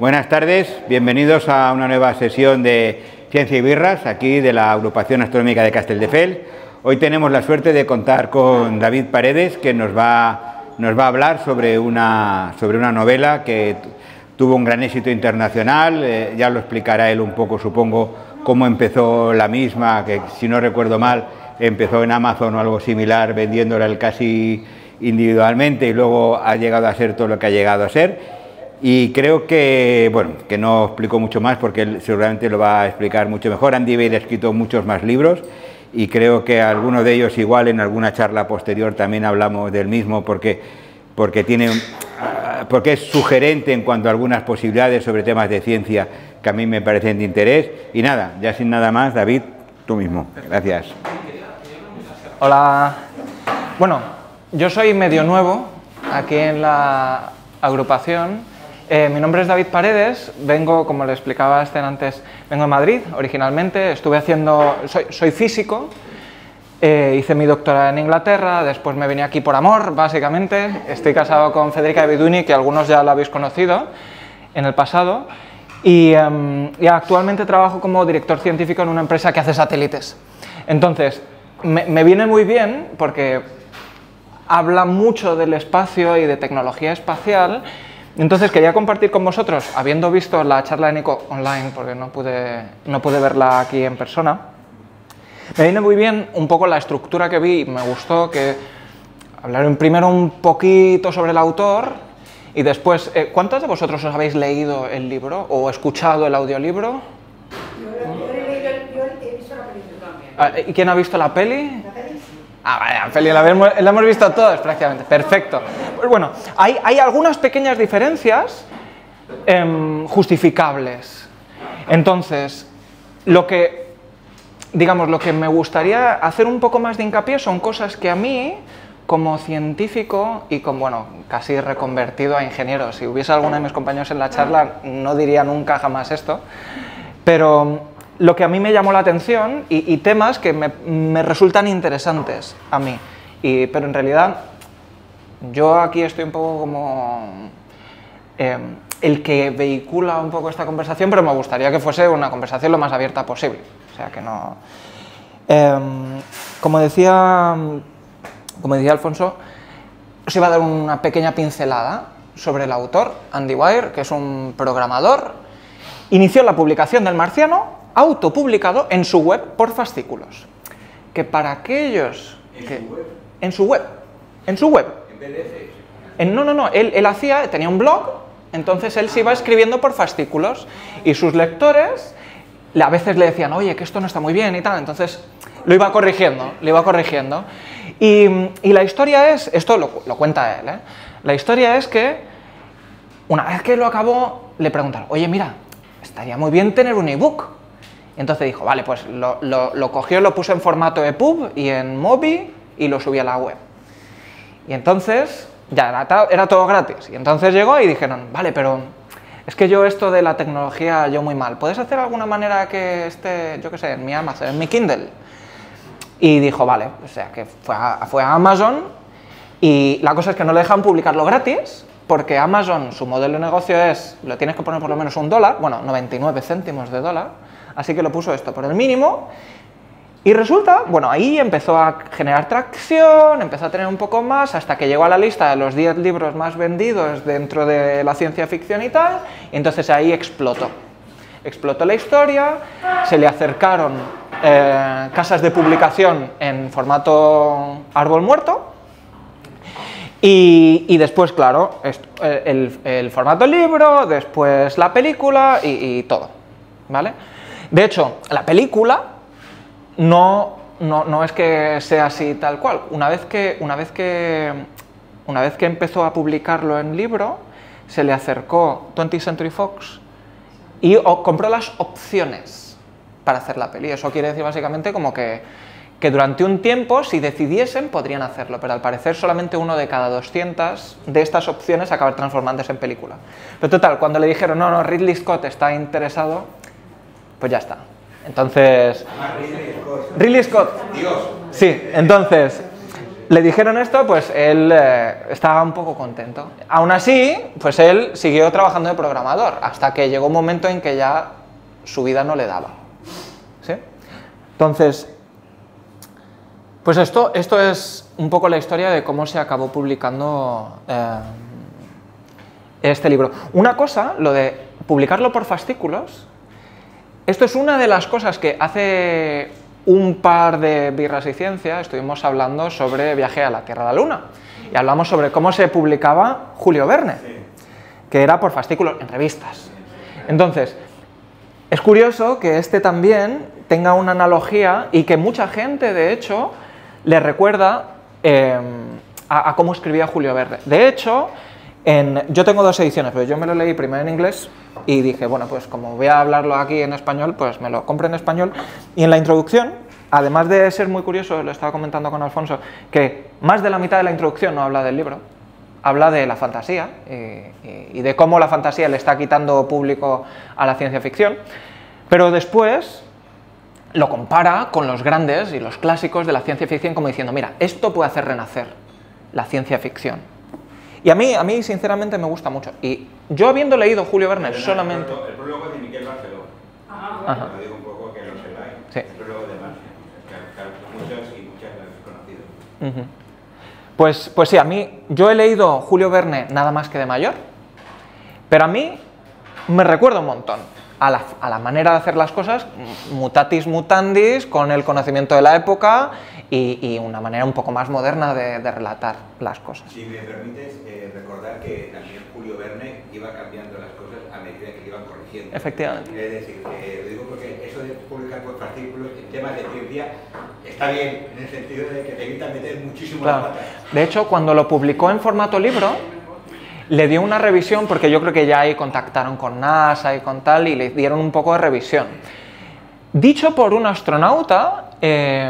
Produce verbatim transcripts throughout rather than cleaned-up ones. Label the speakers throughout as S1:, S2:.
S1: Buenas tardes, bienvenidos a una nueva sesión de Ciencia y Birras, aquí de la Agrupación Astronómica de Castelldefels. Hoy tenemos la suerte de contar con David Paredes, que nos va, nos va a hablar sobre una, sobre una novela que tuvo un gran éxito internacional. Eh, ya lo explicará él un poco, supongo, cómo empezó la misma, que si no recuerdo mal, empezó en Amazon o algo similar, vendiéndola él casi individualmente y luego ha llegado a ser todo lo que ha llegado a ser. Y creo que, bueno, que no explico mucho más porque él seguramente lo va a explicar mucho mejor. Andy Weir ha escrito muchos más libros y creo que algunos de ellos igual en alguna charla posterior también hablamos del mismo porque, porque, tiene, porque es sugerente en cuanto a algunas posibilidades sobre temas de ciencia que a mí me parecen de interés. Y nada, ya sin nada más, David, tú mismo. Gracias.
S2: Hola. Bueno, yo soy medio nuevo aquí en la agrupación. Eh, mi nombre es David Paredes, vengo, como le explicaba Esther antes, vengo de Madrid originalmente, estuve haciendo, soy, soy físico, eh, hice mi doctorado en Inglaterra, después me vine aquí por amor, básicamente. Estoy casado con Federica Biduni, que algunos ya la habéis conocido en el pasado, y, um, y actualmente trabajo como director científico en una empresa que hace satélites. Entonces, me, me viene muy bien porque habla mucho del espacio y de tecnología espacial. Entonces quería compartir con vosotros, habiendo visto la charla de Nico online, porque no pude, no pude verla aquí en persona, me viene muy bien un poco la estructura que vi, me gustó que hablar primero un poquito sobre el autor y después, eh, ¿cuántos de vosotros os habéis leído el libro o escuchado el audiolibro?
S3: Yo, yo he leído, yo he visto la película.
S2: ¿Y quién ha visto la peli? Ah, vale, la peli la hemos, la hemos visto todos prácticamente, perfecto. Pues bueno, hay, hay algunas pequeñas diferencias eh, justificables. Entonces, lo que, digamos, lo que me gustaría hacer un poco más de hincapié son cosas que a mí, como científico y como, bueno, casi reconvertido a ingeniero, si hubiese alguno de mis compañeros en la charla, no diría nunca jamás esto, pero lo que a mí me llamó la atención y, y temas que me, me resultan interesantes a mí, y, pero en realidad yo aquí estoy un poco como eh, el que vehicula un poco esta conversación, pero me gustaría que fuese una conversación lo más abierta posible, o sea que no... Eh, como decía, como decía Alfonso, os iba a dar una pequeña pincelada sobre el autor, Andy Weir, que es un programador. Inició la publicación del Marciano autopublicado en su web por fascículos, que para aquellos
S1: ¿En
S2: que,
S1: su web?
S2: en su web, en su web,
S1: ¿En P D F?
S2: en, no, no, no, él, él hacía, tenía un blog, entonces él se iba escribiendo por fascículos y sus lectores a veces le decían, oye, que esto no está muy bien y tal, entonces lo iba corrigiendo, lo iba corrigiendo, y, y la historia es, esto lo, lo cuenta él, ¿eh? La historia es que una vez que lo acabó, le preguntaron, oye, mira, estaría muy bien tener un ebook. Y entonces dijo, vale, pues lo, lo, lo cogió, lo puso en formato E P U B y en Mobi y lo subí a la web. Y entonces, ya era, era todo gratis. Y entonces llegó y dijeron, vale, pero es que yo esto de la tecnología, yo muy mal. ¿Puedes hacer alguna manera que esté, yo qué sé, en mi Amazon, en mi Kindle? Y dijo, vale, o sea, que fue a, fue a Amazon y la cosa es que no le dejan publicarlo gratis, porque Amazon, su modelo de negocio es, lo tienes que poner por lo menos un dólar, bueno, noventa y nueve céntimos de dólar, así que lo puso esto por el mínimo, y resulta, bueno, ahí empezó a generar tracción, empezó a tener un poco más, hasta que llegó a la lista de los diez libros más vendidos dentro de la ciencia ficción y tal, y entonces ahí explotó. Explotó la historia, se le acercaron eh, casas de publicación en formato árbol muerto, Y, y después, claro, el, el formato libro, después la película y, y todo, ¿vale? De hecho, la película no, no, no es que sea así tal cual. Una vez que, una vez que, una vez que empezó a publicarlo en libro, se le acercó twentieth Century Fox y o, compró las opciones para hacer la peli. Eso quiere decir básicamente como que que durante un tiempo, si decidiesen, podrían hacerlo, pero al parecer solamente uno de cada doscientas de estas opciones acabar transformándose en película. Pero total, cuando le dijeron, no, no, Ridley Scott está interesado, pues ya está. Entonces...
S1: Ridley Scott.
S2: Ridley Scott.
S1: Dios.
S2: Sí, entonces, le dijeron esto, pues él eh, estaba un poco contento. Aún así, pues él siguió trabajando de programador, hasta que llegó un momento en que ya su vida no le daba. ¿Sí? Entonces, pues esto, esto es un poco la historia de cómo se acabó publicando eh, este libro. Una cosa, lo de publicarlo por fascículos, esto es una de las cosas que hace un par de birras y ciencia estuvimos hablando sobre Viaje a la Tierra y a la Luna. Y hablamos sobre cómo se publicaba Julio Verne, que era por fascículos en revistas. Entonces, es curioso que este también tenga una analogía y que mucha gente, de hecho, le recuerda eh, a, a cómo escribía Julio Verne. De hecho, en, yo tengo dos ediciones, pero yo me lo leí primero en inglés y dije, bueno, pues como voy a hablarlo aquí en español, pues me lo compro en español. Y en la introducción, además de ser muy curioso, lo estaba comentando con Alfonso, que más de la mitad de la introducción no habla del libro, habla de la fantasía y, y, y de cómo la fantasía le está quitando público a la ciencia ficción, pero después lo compara con los grandes y los clásicos de la ciencia ficción como diciendo, mira, esto puede hacer renacer la ciencia ficción. Y a mí, a mí sinceramente me gusta mucho. Y yo habiendo leído Julio Verne
S1: Pero
S2: solamente...
S1: El prólogo de Miquel Barceló.
S2: Ajá.
S1: Lo digo un poco que lo sepáis.
S2: Sí.
S1: El prólogo de Marcia. Que, que muchos y muchas lo habéis conocido.
S2: Uh-huh. Pues, pues sí, a mí, yo he leído Julio Verne nada más que de mayor, pero a mí me recuerda un montón a la, a la manera de hacer las cosas, mutatis mutandis, con el conocimiento de la época y, y una manera un poco más moderna de, de relatar las cosas.
S1: Si me permites eh, recordar que también Julio Verne iba cambiando las cosas a medida que iban corrigiendo.
S2: Efectivamente.
S1: Es decir, que lo digo porque eso de publicar por fascículos en temas de ciencia está bien, en el sentido de que te evita meter muchísimo
S2: Claro.
S1: la pata.
S2: De hecho, cuando lo publicó en formato libro, le dio una revisión, porque yo creo que ya ahí contactaron con NASA y con tal, y le dieron un poco de revisión. Dicho por un astronauta, eh,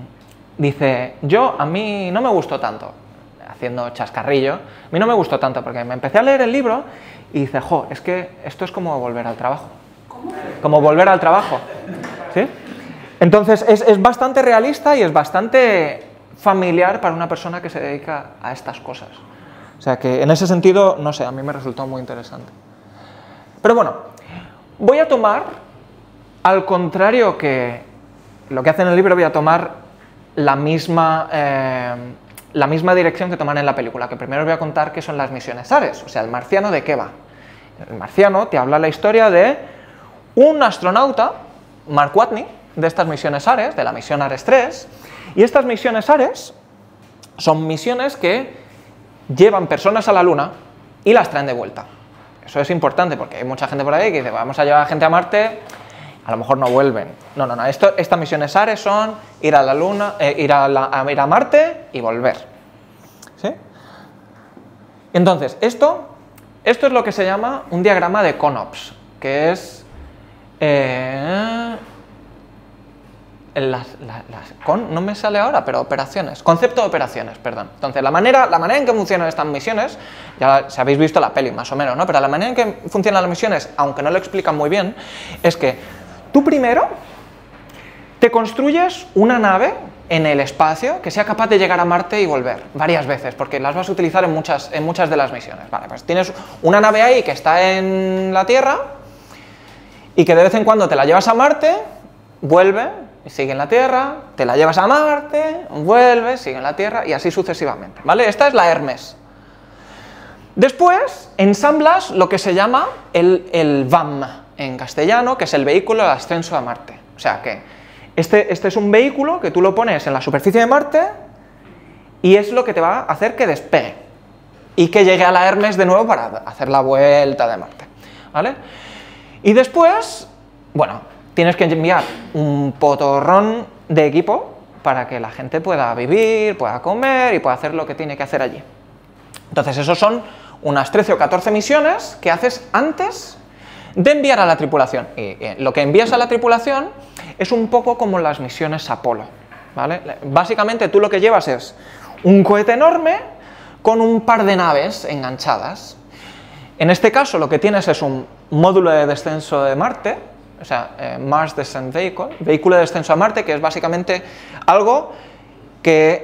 S2: dice, yo, a mí no me gustó tanto, haciendo chascarrillo, a mí no me gustó tanto, porque me empecé a leer el libro y dice, jo, es que esto es como volver al trabajo.
S3: ¿Cómo?
S2: Como volver al trabajo. ¿Sí? Entonces, es, es bastante realista y es bastante familiar para una persona que se dedica a estas cosas. O sea que, en ese sentido, no sé, a mí me resultó muy interesante. Pero bueno, voy a tomar, al contrario que lo que hace en el libro, voy a tomar la misma, eh, la misma dirección que toman en la película, que primero os voy a contar qué son las misiones Ares, o sea, el marciano de qué va. El marciano te habla la historia de un astronauta, Mark Watney, de estas misiones Ares, de la misión Ares tres, y estas misiones Ares son misiones que llevan personas a la Luna y las traen de vuelta. Eso es importante porque hay mucha gente por ahí que dice, vamos a llevar a gente a Marte, a lo mejor no vuelven. No, no, no, esto, estas misiones Ares son ir a la Luna, eh, ir, a la, a ir a Marte y volver. ¿Sí? Entonces, esto, esto es lo que se llama un diagrama de CONOPS, que es... Eh, Las, las, las, con, no me sale ahora, pero operaciones, concepto de operaciones, perdón. Entonces, la manera, la manera en que funcionan estas misiones, ya si habéis visto la peli más o menos, ¿no? Pero la manera en que funcionan las misiones, aunque no lo explican muy bien, es que tú primero te construyes una nave en el espacio que sea capaz de llegar a Marte y volver varias veces, porque las vas a utilizar en muchas, en muchas de las misiones. Vale, pues tienes una nave ahí que está en la Tierra y que de vez en cuando te la llevas a Marte, vuelve, sigue en la Tierra, te la llevas a Marte, vuelves, sigue en la Tierra y así sucesivamente, ¿vale? Esta es la Hermes. Después ensamblas lo que se llama el, el V A M en castellano, que es el vehículo de ascenso a Marte. O sea que este, este es un vehículo que tú lo pones en la superficie de Marte y es lo que te va a hacer que despegue y que llegue a la Hermes de nuevo para hacer la vuelta de Marte, ¿vale? Y después, bueno, tienes que enviar un potorrón de equipo para que la gente pueda vivir, pueda comer y pueda hacer lo que tiene que hacer allí. Entonces, esos son unas trece o catorce misiones que haces antes de enviar a la tripulación. Y, y lo que envías a la tripulación es un poco como las misiones Apolo, ¿vale? Básicamente, tú lo que llevas es un cohete enorme con un par de naves enganchadas. En este caso, lo que tienes es un módulo de descenso de Marte, o sea, eh, Mars Descent Vehicle, vehículo de descenso a Marte, que es básicamente algo que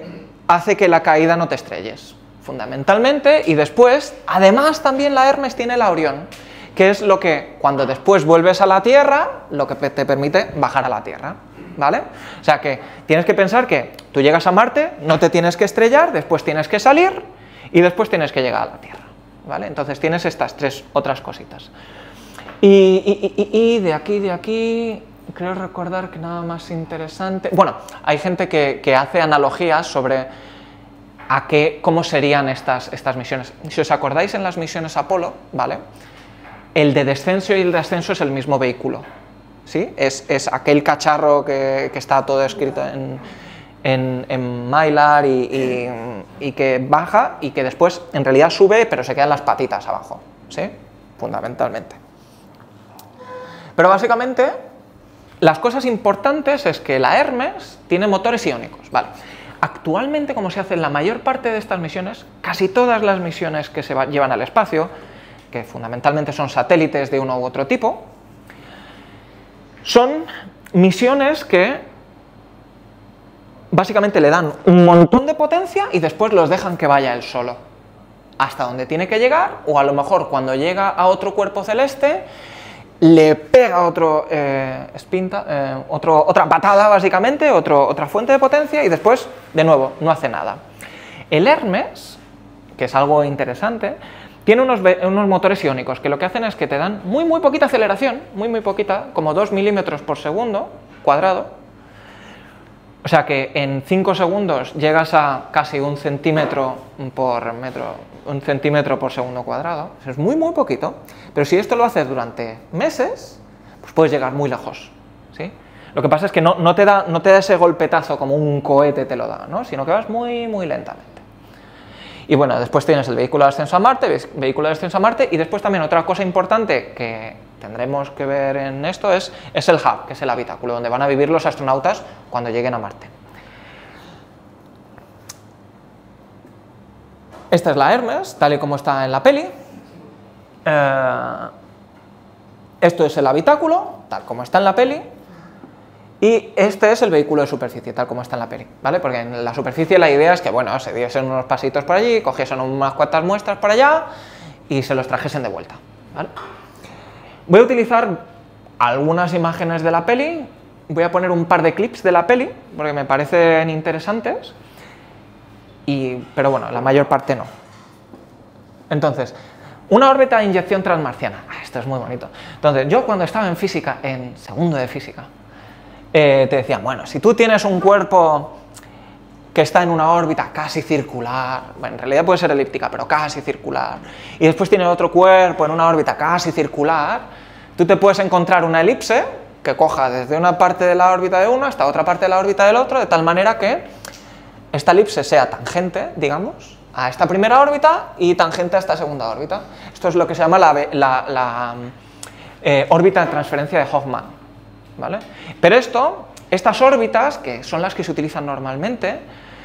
S2: hace que la caída no te estrelles, fundamentalmente, y después, además también la Hermes tiene la Orión, que es lo que, cuando después vuelves a la Tierra, lo que te permite bajar a la Tierra, ¿vale? O sea que tienes que pensar que tú llegas a Marte, no te tienes que estrellar, después tienes que salir, y después tienes que llegar a la Tierra, ¿vale? Entonces tienes estas tres otras cositas. Y, y, y, y de aquí, de aquí, creo recordar que nada más interesante... Bueno, hay gente que, que hace analogías sobre a qué, cómo serían estas, estas misiones. Si os acordáis en las misiones Apolo, ¿vale? El de descenso y el de ascenso es el mismo vehículo, ¿sí? Es, es aquel cacharro que, que está todo escrito en, en, en Mylar y, y, y que baja y que después en realidad sube, pero se quedan las patitas abajo, ¿sí? Fundamentalmente. Pero básicamente, las cosas importantes es que la Hermes tiene motores iónicos, ¿vale? Actualmente, como se hace en la mayor parte de estas misiones, casi todas las misiones que se va, llevan al espacio, que fundamentalmente son satélites de uno u otro tipo, son misiones que básicamente le dan un montón de potencia y después los dejan que vaya él solo, hasta donde tiene que llegar, o a lo mejor cuando llega a otro cuerpo celeste, le pega otro, eh, espinta, eh, otro, otra patada básicamente, otro, otra fuente de potencia y después, de nuevo, no hace nada. El Hermes, que es algo interesante, tiene unos, unos motores iónicos que lo que hacen es que te dan muy muy poquita aceleración, muy muy poquita, como dos milímetros por segundo cuadrado, o sea que en cinco segundos llegas a casi un centímetro por metro, un centímetro por segundo cuadrado, eso es muy muy poquito, pero si esto lo haces durante meses, pues puedes llegar muy lejos, ¿sí? Lo que pasa es que no, no, te da, no te da ese golpetazo como un cohete te lo da, ¿no? Sino que vas muy muy lentamente. Y bueno, después tienes el vehículo de ascenso a Marte, vehículo de ascenso a Marte, y después también otra cosa importante que tendremos que ver en esto es, es el hub, que es el habitáculo, donde van a vivir los astronautas cuando lleguen a Marte. Esta es la Hermes, tal y como está en la peli. Eh, esto es el habitáculo, tal como está en la peli. Y este es el vehículo de superficie, tal como está en la peli, ¿vale? Porque en la superficie la idea es que, bueno, se diesen unos pasitos por allí, cogiesen unas cuantas muestras por allá y se los trajesen de vuelta, ¿vale? Voy a utilizar algunas imágenes de la peli, voy a poner un par de clips de la peli, porque me parecen interesantes, y, pero bueno, la mayor parte no. Entonces, una órbita de inyección transmarciana, esto es muy bonito. Entonces, yo cuando estaba en física, en segundo de física, Eh, te decían, bueno, si tú tienes un cuerpo que está en una órbita casi circular, bueno, en realidad puede ser elíptica, pero casi circular, y después tiene otro cuerpo en una órbita casi circular, tú te puedes encontrar una elipse que coja desde una parte de la órbita de uno hasta otra parte de la órbita del otro, de tal manera que esta elipse sea tangente, digamos, a esta primera órbita y tangente a esta segunda órbita. Esto es lo que se llama la, la, la eh, órbita de transferencia de Hoffman. ¿Vale? Pero esto, estas órbitas, que son las que se utilizan normalmente,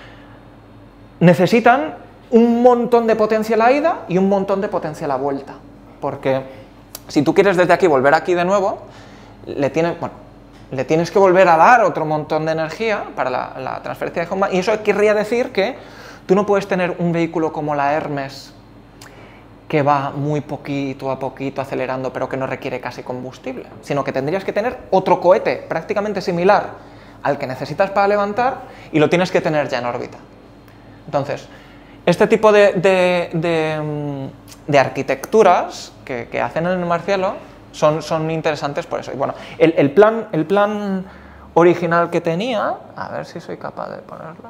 S2: necesitan un montón de potencia a la ida y un montón de potencia a la vuelta, porque si tú quieres desde aquí volver aquí de nuevo, le tienes, bueno, le tienes que volver a dar otro montón de energía para la, la transferencia de Hoffman, y eso querría decir que tú no puedes tener un vehículo como la Hermes que va muy poquito a poquito acelerando, pero que no requiere casi combustible, sino que tendrías que tener otro cohete prácticamente similar al que necesitas para levantar y lo tienes que tener ya en órbita. Entonces, este tipo de, de, de, de arquitecturas que, que hacen en el marcielo son, son interesantes por eso. Y bueno, el, el, plan, el plan original que tenía, a ver si soy capaz de ponerlo.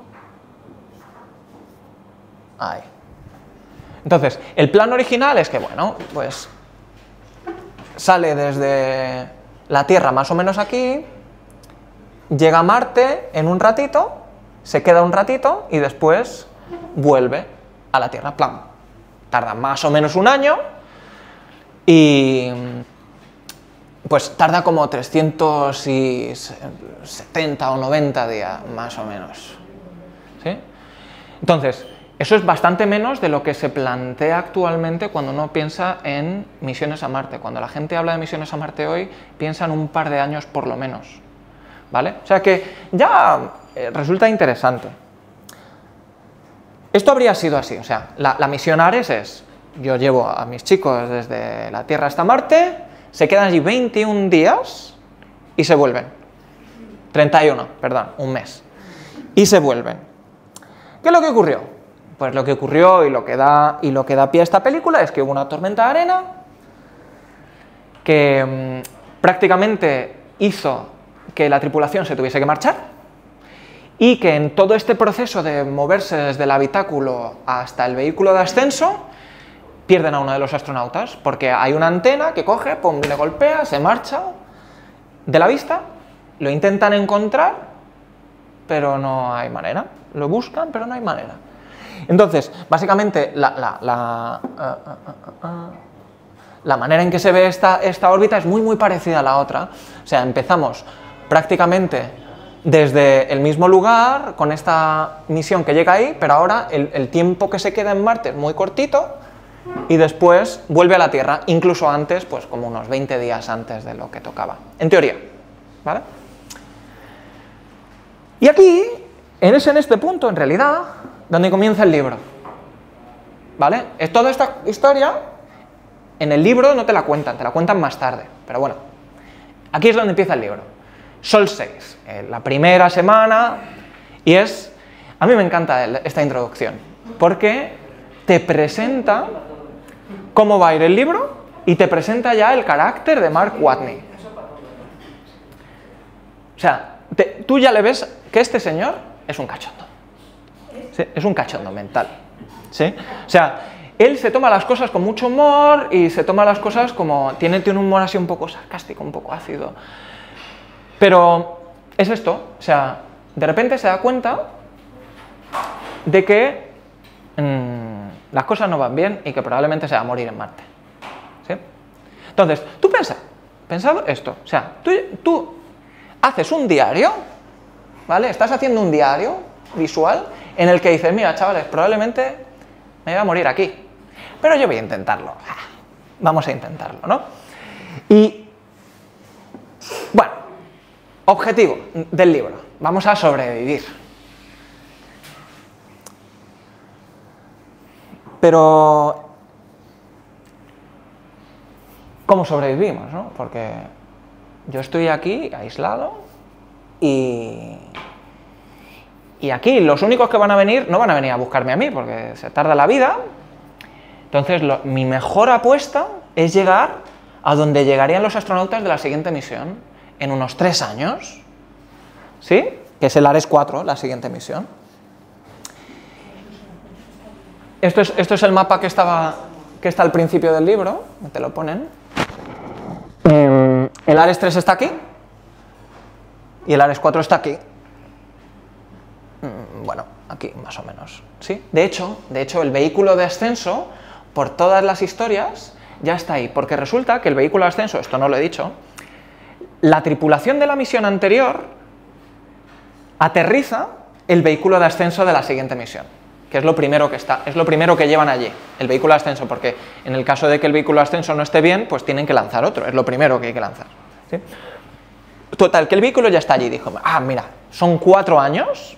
S2: Ahí. Entonces, el plan original es que, bueno, pues sale desde la Tierra más o menos aquí, llega a Marte en un ratito, se queda un ratito y después vuelve a la Tierra, plan. Tarda más o menos un año y pues tarda como trescientos setenta o noventa días, más o menos. ¿Sí? Entonces, eso es bastante menos de lo que se plantea actualmente cuando uno piensa en misiones a Marte. Cuando la gente habla de misiones a Marte hoy, piensa en un par de años por lo menos, ¿vale? O sea que ya eh, resulta interesante. esto habría sido así, o sea, la, la misión Ares es, yo llevo a mis chicos desde la Tierra hasta Marte, se quedan allí veintiún días y se vuelven. treinta y uno, perdón, un mes. Y se vuelven. ¿Qué es lo que ocurrió? Pues lo que ocurrió y lo que da, y lo que da pie a esta película es que hubo una tormenta de arena que mmm, prácticamente hizo que la tripulación se tuviese que marchar y que en todo este proceso de moverse desde el habitáculo hasta el vehículo de ascenso pierden a uno de los astronautas porque hay una antena que coge, pum, le golpea, se marcha de la vista, lo intentan encontrar, pero no hay manera, lo buscan, pero no hay manera. Entonces, básicamente, la, la, la, uh, uh, uh, uh, la manera en que se ve esta, esta órbita es muy, muy parecida a la otra. O sea, empezamos prácticamente desde el mismo lugar, con esta misión que llega ahí, pero ahora el, el tiempo que se queda en Marte es muy cortito, y después vuelve a la Tierra, incluso antes, pues como unos veinte días antes de lo que tocaba, en teoría, ¿vale? Y aquí, en, ese, en este punto, en realidad, donde comienza el libro, ¿vale? Es toda esta historia, en el libro no te la cuentan, te la cuentan más tarde, pero bueno, aquí es donde empieza el libro. Sol seis, eh, la primera semana, y es, a mí me encanta el, esta introducción, porque te presenta cómo va a ir el libro y te presenta ya el carácter de Mark Watney. O sea, te, tú ya le ves que este señor es un cachondo. ¿Sí? Es un cachondo mental. ¿Sí? O sea, él se toma las cosas con mucho humor y se toma las cosas como... Tiene, tiene un humor así un poco sarcástico, un poco ácido. Pero es esto, o sea, de repente se da cuenta de que mmm, las cosas no van bien y que probablemente se va a morir en Marte. ¿Sí? Entonces, tú piensa, pensad esto, o sea, tú, tú haces un diario, ¿vale? Estás haciendo un diario visual en el que dices, mira, chavales, probablemente me voy a morir aquí, pero yo voy a intentarlo. Vamos a intentarlo, ¿no? Y, bueno, objetivo del libro, vamos a sobrevivir. Pero, ¿cómo sobrevivimos, no? Porque yo estoy aquí, aislado, y, y aquí los únicos que van a venir, no van a venir a buscarme a mí, porque se tarda la vida. Entonces, lo, mi mejor apuesta es llegar a donde llegarían los astronautas de la siguiente misión, en unos tres años, ¿sí? Que es el Ares cuatro, la siguiente misión. Esto es, esto es el mapa que, estaba, que está al principio del libro, te lo ponen. El Ares tres está aquí y el Ares cuatro está aquí. Bueno, aquí más o menos, ¿sí? De hecho, de hecho, el vehículo de ascenso, por todas las historias, ya está ahí, porque resulta que el vehículo de ascenso, esto no lo he dicho, la tripulación de la misión anterior aterriza el vehículo de ascenso de la siguiente misión, que es lo primero que está, es lo primero que llevan allí, el vehículo de ascenso, porque en el caso de que el vehículo de ascenso no esté bien, pues tienen que lanzar otro, es lo primero que hay que lanzar, ¿sí? Total, que el vehículo ya está allí, dijo, ah, mira, son cuatro años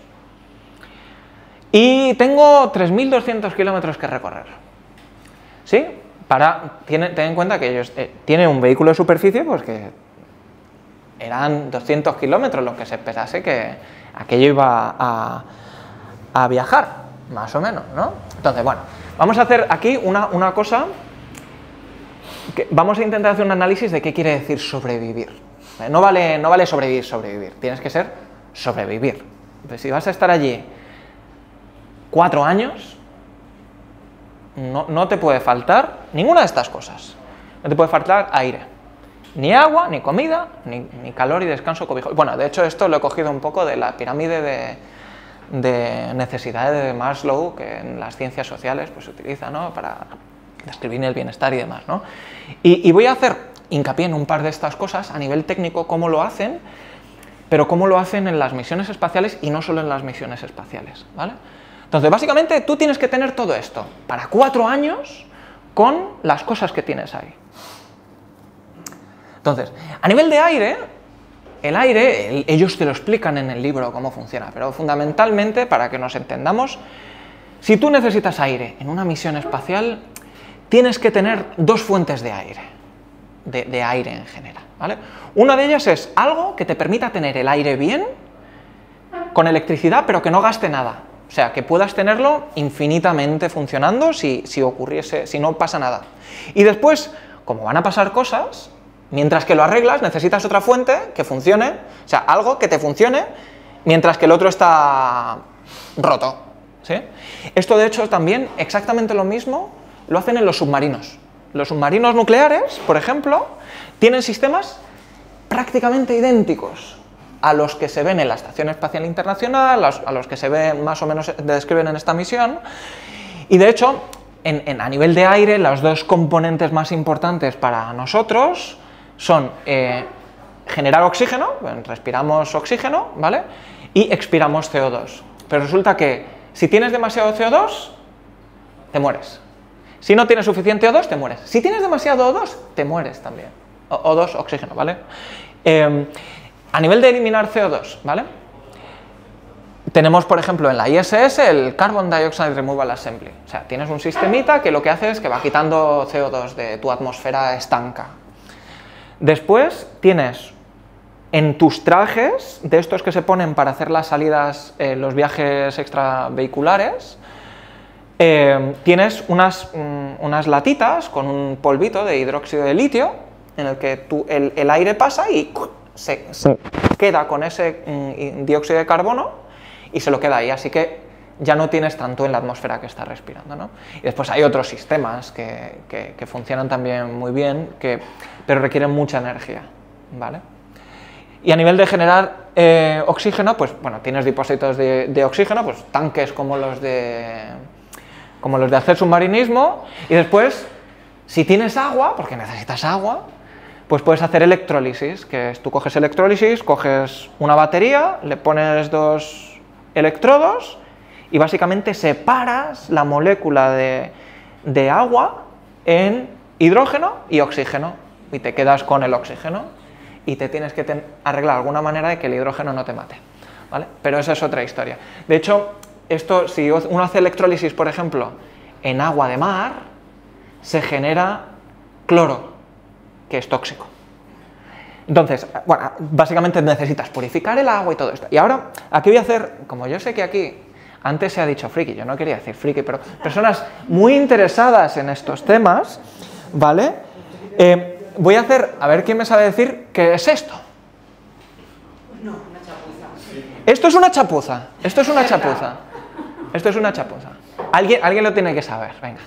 S2: y tengo tres mil doscientos kilómetros que recorrer, ¿sí? Para, tiene, ten en cuenta que ellos eh, tienen un vehículo de superficie, pues que eran doscientos kilómetros los que se esperase que aquello iba a, a viajar, más o menos, ¿no? Entonces, bueno, vamos a hacer aquí una, una cosa, que vamos a intentar hacer un análisis de qué quiere decir sobrevivir. No vale, no vale sobrevivir, sobrevivir, tienes que ser sobrevivir. Pues si vas a estar allí cuatro años, no, no te puede faltar ninguna de estas cosas. No te puede faltar aire, ni agua, ni comida, ni, ni calor y descanso, cobijo. Bueno, de hecho esto lo he cogido un poco de la pirámide de, de necesidades de Maslow, que en las ciencias sociales pues, se utiliza, ¿no? Para describir el bienestar y demás, ¿no? Y, y voy a hacer hincapié en un par de estas cosas a nivel técnico, cómo lo hacen, pero cómo lo hacen en las misiones espaciales y no solo en las misiones espaciales, ¿vale? Entonces, básicamente, tú tienes que tener todo esto para cuatro años con las cosas que tienes ahí. Entonces, a nivel de aire, el aire, el, ellos te lo explican en el libro cómo funciona, pero fundamentalmente, para que nos entendamos, si tú necesitas aire en una misión espacial, tienes que tener dos fuentes de aire, de, de aire en general, ¿vale? Una de ellas es algo que te permita tener el aire bien, con electricidad, pero que no gaste nada. O sea, que puedas tenerlo infinitamente funcionando si, si ocurriese, si no pasa nada. Y después, como van a pasar cosas, mientras que lo arreglas, necesitas otra fuente que funcione, o sea, algo que te funcione, mientras que el otro está roto, ¿sí? Esto, de hecho, también exactamente lo mismo lo hacen en los submarinos. Los submarinos nucleares, por ejemplo, tienen sistemas prácticamente idénticos a los que se ven en la Estación Espacial Internacional, a los que se ven más o menos describen en esta misión, y de hecho, en, en, a nivel de aire, los dos componentes más importantes para nosotros son eh, generar oxígeno, respiramos oxígeno, ¿vale? Y expiramos C O dos. Pero resulta que si tienes demasiado C O dos, te mueres. Si no tienes suficiente O dos, te mueres. Si tienes demasiado O dos, te mueres también. O dos, oxígeno, ¿vale? Eh, A nivel de eliminar C O dos, ¿vale? Tenemos, por ejemplo, en la I S S el Carbon Dioxide Removal Assembly. O sea, tienes un sistemita que lo que hace es que va quitando C O dos de tu atmósfera estanca. Después tienes en tus trajes, de estos que se ponen para hacer las salidas, eh, los viajes extravehiculares, eh, tienes unas, um, unas latitas con un polvito de hidróxido de litio en el que tú, el, el aire pasa y Se, se queda con ese mm, dióxido de carbono y se lo queda ahí, así que ya no tienes tanto en la atmósfera que estás respirando, ¿no? Y después hay otros sistemas que, que, que funcionan también muy bien, que, pero requieren mucha energía, ¿vale? Y a nivel de generar eh, oxígeno, pues bueno, tienes depósitos de, de oxígeno, pues tanques como los de como los de hacer submarinismo, y después, si tienes agua, porque necesitas agua, pues puedes hacer electrólisis, que es tú coges electrólisis, coges una batería, le pones dos electrodos y básicamente separas la molécula de, de agua en hidrógeno y oxígeno y te quedas con el oxígeno y te tienes que ten- arreglar alguna manera de que el hidrógeno no te mate, ¿vale? Pero esa es otra historia. De hecho, esto, si uno hace electrólisis, por ejemplo, en agua de mar, se genera cloro, que es tóxico. Entonces, bueno, básicamente necesitas purificar el agua y todo esto. Y ahora, aquí voy a hacer, como yo sé que aquí, antes se ha dicho friki, yo no quería decir friki, pero personas muy interesadas en estos temas, ¿vale? Eh, voy a hacer, a ver quién me sabe decir qué es esto.
S3: No, una chapuza.
S2: Esto es una chapuza, esto es una chapuza, esto es una chapuza. Alguien, alguien lo tiene que saber, venga.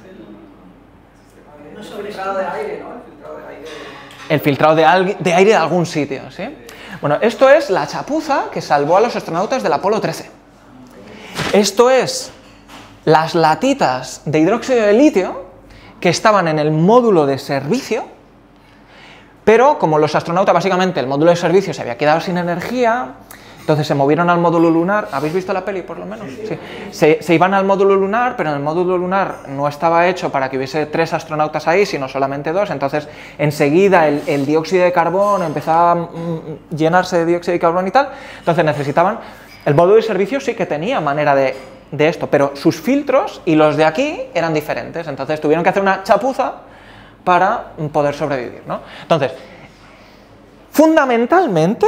S3: No sobre
S4: filtrado de aire, ¿no? El filtrado de aire.
S2: El filtrado de, al- de aire de algún sitio, ¿sí? Bueno, esto es la chapuza que salvó a los astronautas del Apolo trece. Esto es las latitas de hidróxido de litio que estaban en el módulo de servicio, pero como los astronautas, básicamente, el módulo de servicio se había quedado sin energía, entonces se movieron al módulo lunar. ¿Habéis visto la peli, por lo menos? Sí. Se, se iban al módulo lunar, pero en el módulo lunar no estaba hecho para que hubiese tres astronautas ahí, sino solamente dos. Entonces, enseguida el, el dióxido de carbono empezaba a mm, llenarse de dióxido de carbono y tal. Entonces necesitaban... El módulo de servicio sí que tenía manera de, de esto, pero sus filtros y los de aquí eran diferentes. Entonces tuvieron que hacer una chapuza para poder sobrevivir, ¿no? Entonces, fundamentalmente...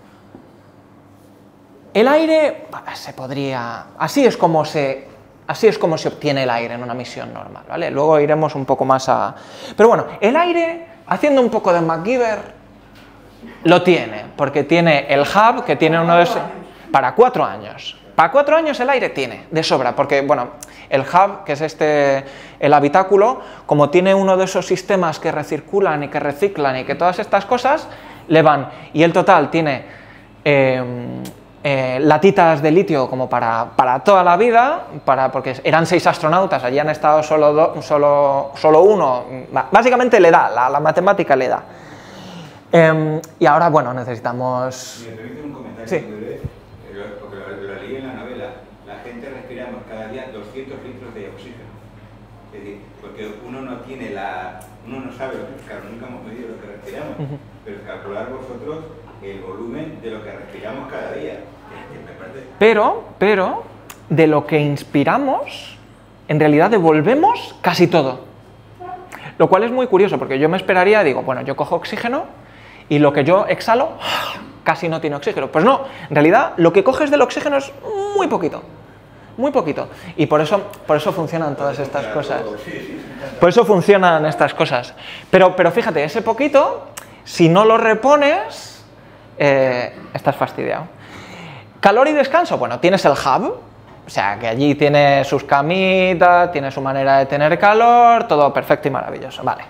S2: El aire se podría... Así es como se, así es como se obtiene el aire en una misión normal, ¿vale? Luego iremos un poco más a... Pero bueno, el aire, haciendo un poco de MacGyver, lo tiene, porque tiene el hub, que tiene uno de esos... Para cuatro años. Para cuatro años el aire tiene, de sobra, porque, bueno, el hub, que es este, el habitáculo, como tiene uno de esos sistemas que recirculan y que reciclan y que todas estas cosas, le van. Y el total tiene... Eh, Eh, latitas de litio como para, para toda la vida, para, porque eran seis astronautas, allí han estado solo, do, solo, solo uno, básicamente le da, la, la matemática le da. Eh, y ahora, bueno, necesitamos...
S1: ¿Me permite un comentario?
S2: Sí.
S1: Breve? Lo- Porque lo, lo leí en la novela, la gente respiramos cada día doscientos litros de oxígeno. Es decir, porque uno no tiene la... uno no sabe, lo que, claro, nunca hemos medido lo que respiramos,
S2: Uh-huh.
S1: pero calcular vosotros el volumen de lo que respiramos cada día. Que me parece...
S2: Pero, pero, de lo que inspiramos, en realidad devolvemos casi todo. Lo cual es muy curioso, porque yo me esperaría, digo, bueno, yo cojo oxígeno y lo que yo exhalo casi no tiene oxígeno. Pues no, en realidad lo que coges del oxígeno es muy poquito, muy poquito. Y por eso, por eso funcionan todas estas cosas. Por eso funcionan estas cosas. Pero, pero fíjate, ese poquito, si no lo repones, eh, estás fastidiado. Calor y descanso, bueno, tienes el hub, o sea, que allí tiene sus camitas, tiene su manera de tener calor, todo perfecto y maravilloso, vale.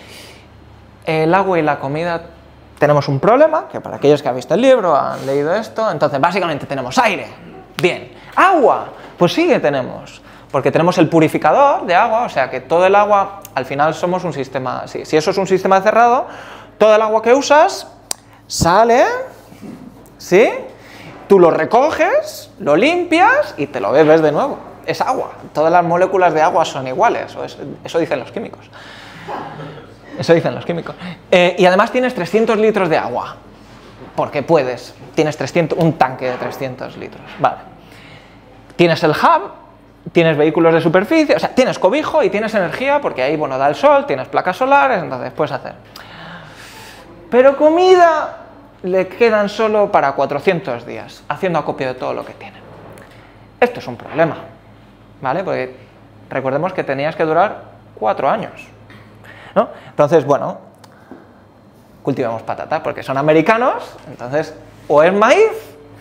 S2: El agua y la comida, tenemos un problema, que para aquellos que han visto el libro, han leído esto, entonces básicamente tenemos aire, bien. Agua, pues sí que tenemos, porque tenemos el purificador de agua, o sea que todo el agua, al final somos un sistema, sí, si eso es un sistema cerrado, todo el agua que usas sale, ¿sí? Tú lo recoges, lo limpias y te lo bebes de nuevo. Es agua. Todas las moléculas de agua son iguales. O eso, eso dicen los químicos. Eso dicen los químicos. Eh, y además tienes trescientos litros de agua. Porque puedes. Tienes trescientos, un tanque de trescientos litros. Vale. Tienes el hub, tienes vehículos de superficie, o sea, tienes cobijo y tienes energía porque ahí, bueno, da el sol, tienes placas solares, entonces puedes hacer. Pero comida le quedan solo para cuatrocientos días, haciendo acopio de todo lo que tienen. Esto es un problema, ¿vale? Porque recordemos que tenías que durar cuatro años, ¿no? Entonces, bueno, cultivamos patata, porque son americanos, entonces o es maíz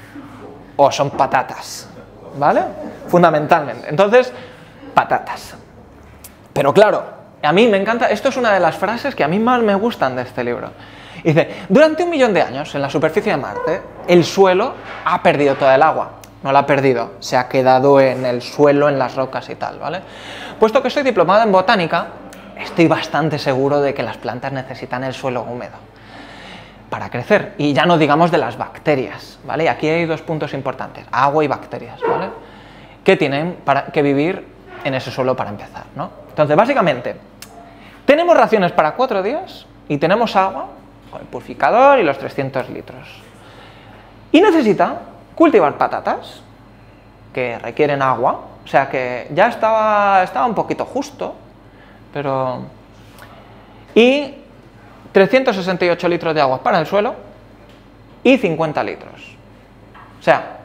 S2: o son patatas, ¿vale? Fundamentalmente. Entonces, patatas. Pero claro, a mí me encanta, esto es una de las frases que a mí más me gustan de este libro. Dice, durante un millón de años en la superficie de Marte, el suelo ha perdido toda el agua. No la ha perdido, se ha quedado en el suelo, en las rocas y tal, ¿vale? Puesto que soy diplomada en botánica, estoy bastante seguro de que las plantas necesitan el suelo húmedo para crecer. Y ya no digamos de las bacterias, ¿vale? Y aquí hay dos puntos importantes, agua y bacterias, ¿vale? Que tienen para, que vivir en ese suelo para empezar, ¿no? Entonces, básicamente, tenemos raciones para cuatro días y tenemos agua con el purificador y los trescientos litros. Y necesita cultivar patatas, que requieren agua, o sea que ya estaba, estaba un poquito justo, pero... Y trescientos sesenta y ocho litros de agua para el suelo y cincuenta litros. O sea,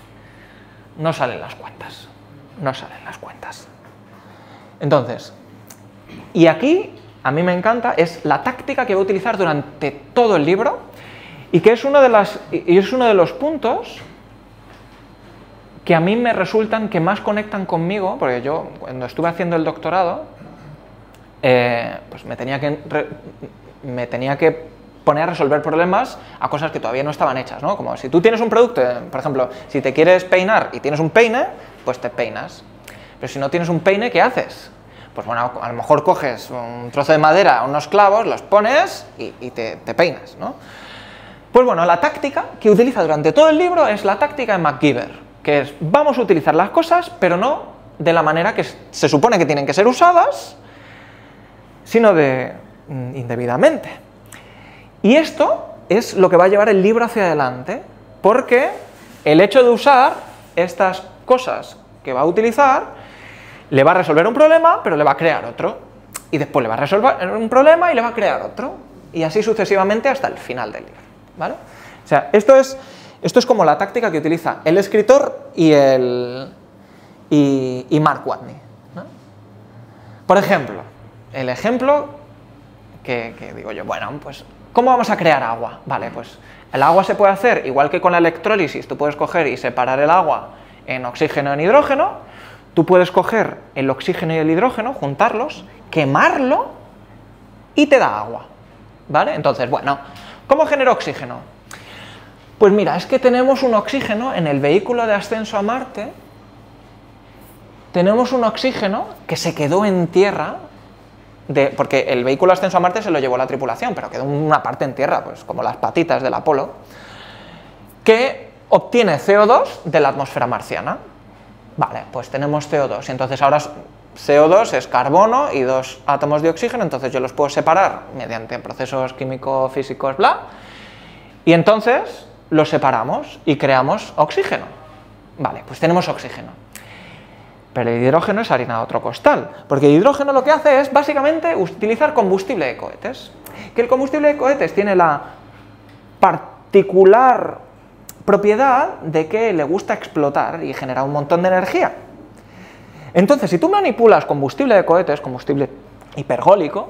S2: no salen las cuentas, no salen las cuentas. Entonces, y aquí... a mí me encanta, es la táctica que voy a utilizar durante todo el libro y que es uno de, las, y es uno de los puntos que a mí me resultan que más conectan conmigo, porque yo cuando estuve haciendo el doctorado, eh, pues me tenía, que, me tenía que poner a resolver problemas a cosas que todavía no estaban hechas, ¿no? Como si tú tienes un producto, por ejemplo, si te quieres peinar y tienes un peine, pues te peinas. Pero si no tienes un peine, ¿qué haces? Pues bueno, a lo mejor coges un trozo de madera, unos clavos, los pones y, y te, te peinas, ¿no? Pues bueno, la táctica que utiliza durante todo el libro es la táctica de MacGyver, que es, vamos a utilizar las cosas, pero no de la manera que se supone que tienen que ser usadas, sino de indebidamente. Y esto es lo que va a llevar el libro hacia adelante, porque el hecho de usar estas cosas que va a utilizar le va a resolver un problema, pero le va a crear otro. Y después le va a resolver un problema y le va a crear otro. Y así sucesivamente hasta el final del libro, ¿vale? O sea, esto es, esto es como la táctica que utiliza el escritor y, el, y, y Mark Watney, ¿no? Por ejemplo, el ejemplo que, que digo yo, bueno, pues, ¿cómo vamos a crear agua? Vale, pues el agua se puede hacer igual que con la electrólisis, tú puedes coger y separar el agua en oxígeno y en hidrógeno. Tú puedes coger el oxígeno y el hidrógeno, juntarlos, quemarlo y te da agua, ¿vale? Entonces, bueno, ¿cómo genero oxígeno? Pues mira, es que tenemos un oxígeno en el vehículo de ascenso a Marte, tenemos un oxígeno que se quedó en tierra, de, porque el vehículo de ascenso a Marte se lo llevó la tripulación, pero quedó una parte en tierra, pues como las patitas del Apolo, que obtiene C O dos de la atmósfera marciana. Vale, pues tenemos C O dos, y entonces ahora C O dos es carbono y dos átomos de oxígeno, entonces yo los puedo separar mediante procesos químico-físicos, bla, y entonces los separamos y creamos oxígeno. Vale, pues tenemos oxígeno. Pero el hidrógeno es harina de otro costal, porque el hidrógeno lo que hace es básicamente utilizar combustible de cohetes. Que el combustible de cohetes tiene la particular propiedad de que le gusta explotar y generar un montón de energía. Entonces, si tú manipulas combustible de cohetes, combustible hipergólico,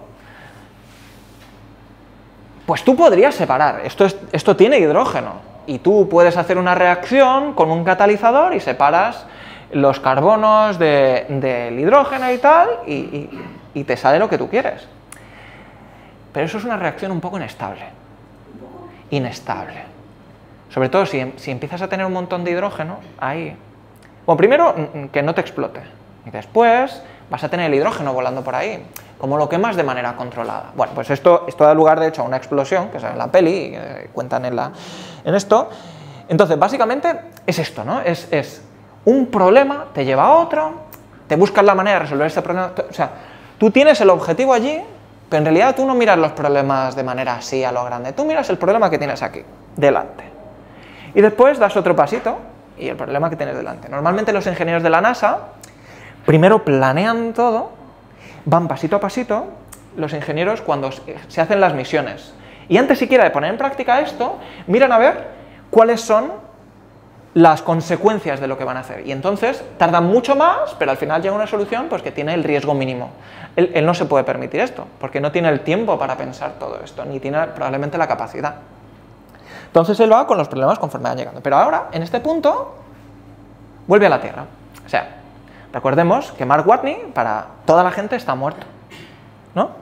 S2: pues tú podrías separar, esto, es, esto tiene hidrógeno, y tú puedes hacer una reacción con un catalizador y separas los carbonos de, del hidrógeno y tal, y, y, y te sale lo que tú quieres. Pero eso es una reacción un poco inestable. Inestable. Sobre todo si, si empiezas a tener un montón de hidrógeno, ahí... Bueno, primero, que no te explote. Y después vas a tener el hidrógeno volando por ahí. Como lo quemas de manera controlada. Bueno, pues esto, esto da lugar, de hecho, a una explosión, que es en la peli, eh, cuentan en, la, en esto. Entonces, básicamente, es esto, ¿no? Es... es un problema te lleva a otro, te buscas la manera de resolver este problema, o sea, tú tienes el objetivo allí, pero en realidad tú no miras los problemas de manera así a lo grande, tú miras el problema que tienes aquí, delante. Y después das otro pasito y el problema que tienes delante. Normalmente los ingenieros de la NASA primero planean todo, van pasito a pasito, los ingenieros cuando se hacen las misiones. Y antes siquiera de poner en práctica esto, miran a ver cuáles son las consecuencias de lo que van a hacer. Y entonces tardan mucho más, pero al final llega una solución pues, que tiene el riesgo mínimo. Él, él no se puede permitir esto, porque no tiene el tiempo para pensar todo esto, ni tiene probablemente la capacidad. Entonces él va con los problemas conforme van llegando. Pero ahora, en este punto, vuelve a la Tierra. O sea, recordemos que Mark Watney, para toda la gente, está muerto. ¿No?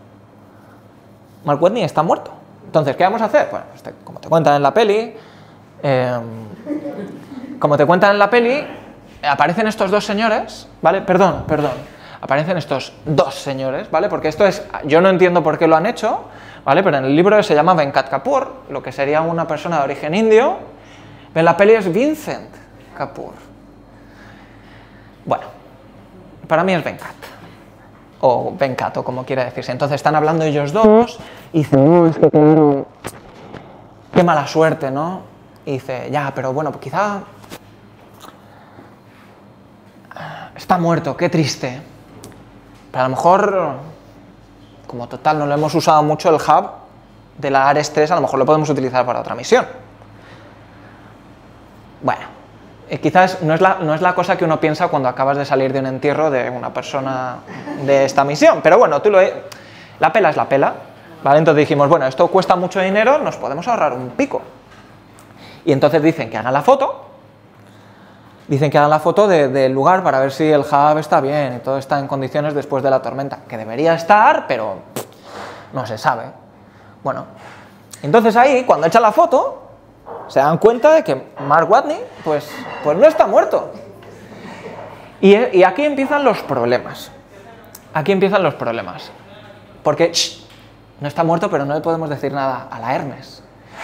S2: Mark Watney está muerto. Entonces, ¿qué vamos a hacer? Bueno, pues te, como te cuentan en la peli... Eh, como te cuentan en la peli, aparecen estos dos señores, ¿vale? Perdón, perdón. Aparecen estos dos señores, ¿vale? Porque esto es... Yo no entiendo por qué lo han hecho, ¿vale? Pero en el libro se llama Venkat Kapoor, lo que sería una persona de origen indio. En la peli es Vincent Kapoor. Bueno, para mí es Venkat. O Venkat, o como quiera decirse. Entonces están hablando ellos dos y dicen, no, es que claro, qué mala suerte, ¿no? Y dice, ya, pero bueno, pues quizá está muerto, qué triste. Pero a lo mejor, como total no lo hemos usado mucho, el hub de la Ares tres, a lo mejor lo podemos utilizar para otra misión. Bueno, eh, quizás no es, la, no es la cosa que uno piensa cuando acabas de salir de un entierro de una persona de esta misión. Pero bueno, tú lo he, la pela es la pela, ¿vale? Entonces dijimos, bueno, esto cuesta mucho dinero, nos podemos ahorrar un pico. Y entonces dicen que hagan la foto, dicen que hagan la foto de, del lugar para ver si el hub está bien y todo está en condiciones después de la tormenta, que debería estar, pero pff, no se sabe. Bueno, entonces ahí, cuando echan la foto, se dan cuenta de que Mark Watney, pues, pues no está muerto. Y, y aquí empiezan los problemas. Aquí empiezan los problemas. Porque, shh, no está muerto, pero no le podemos decir nada a la Hermes.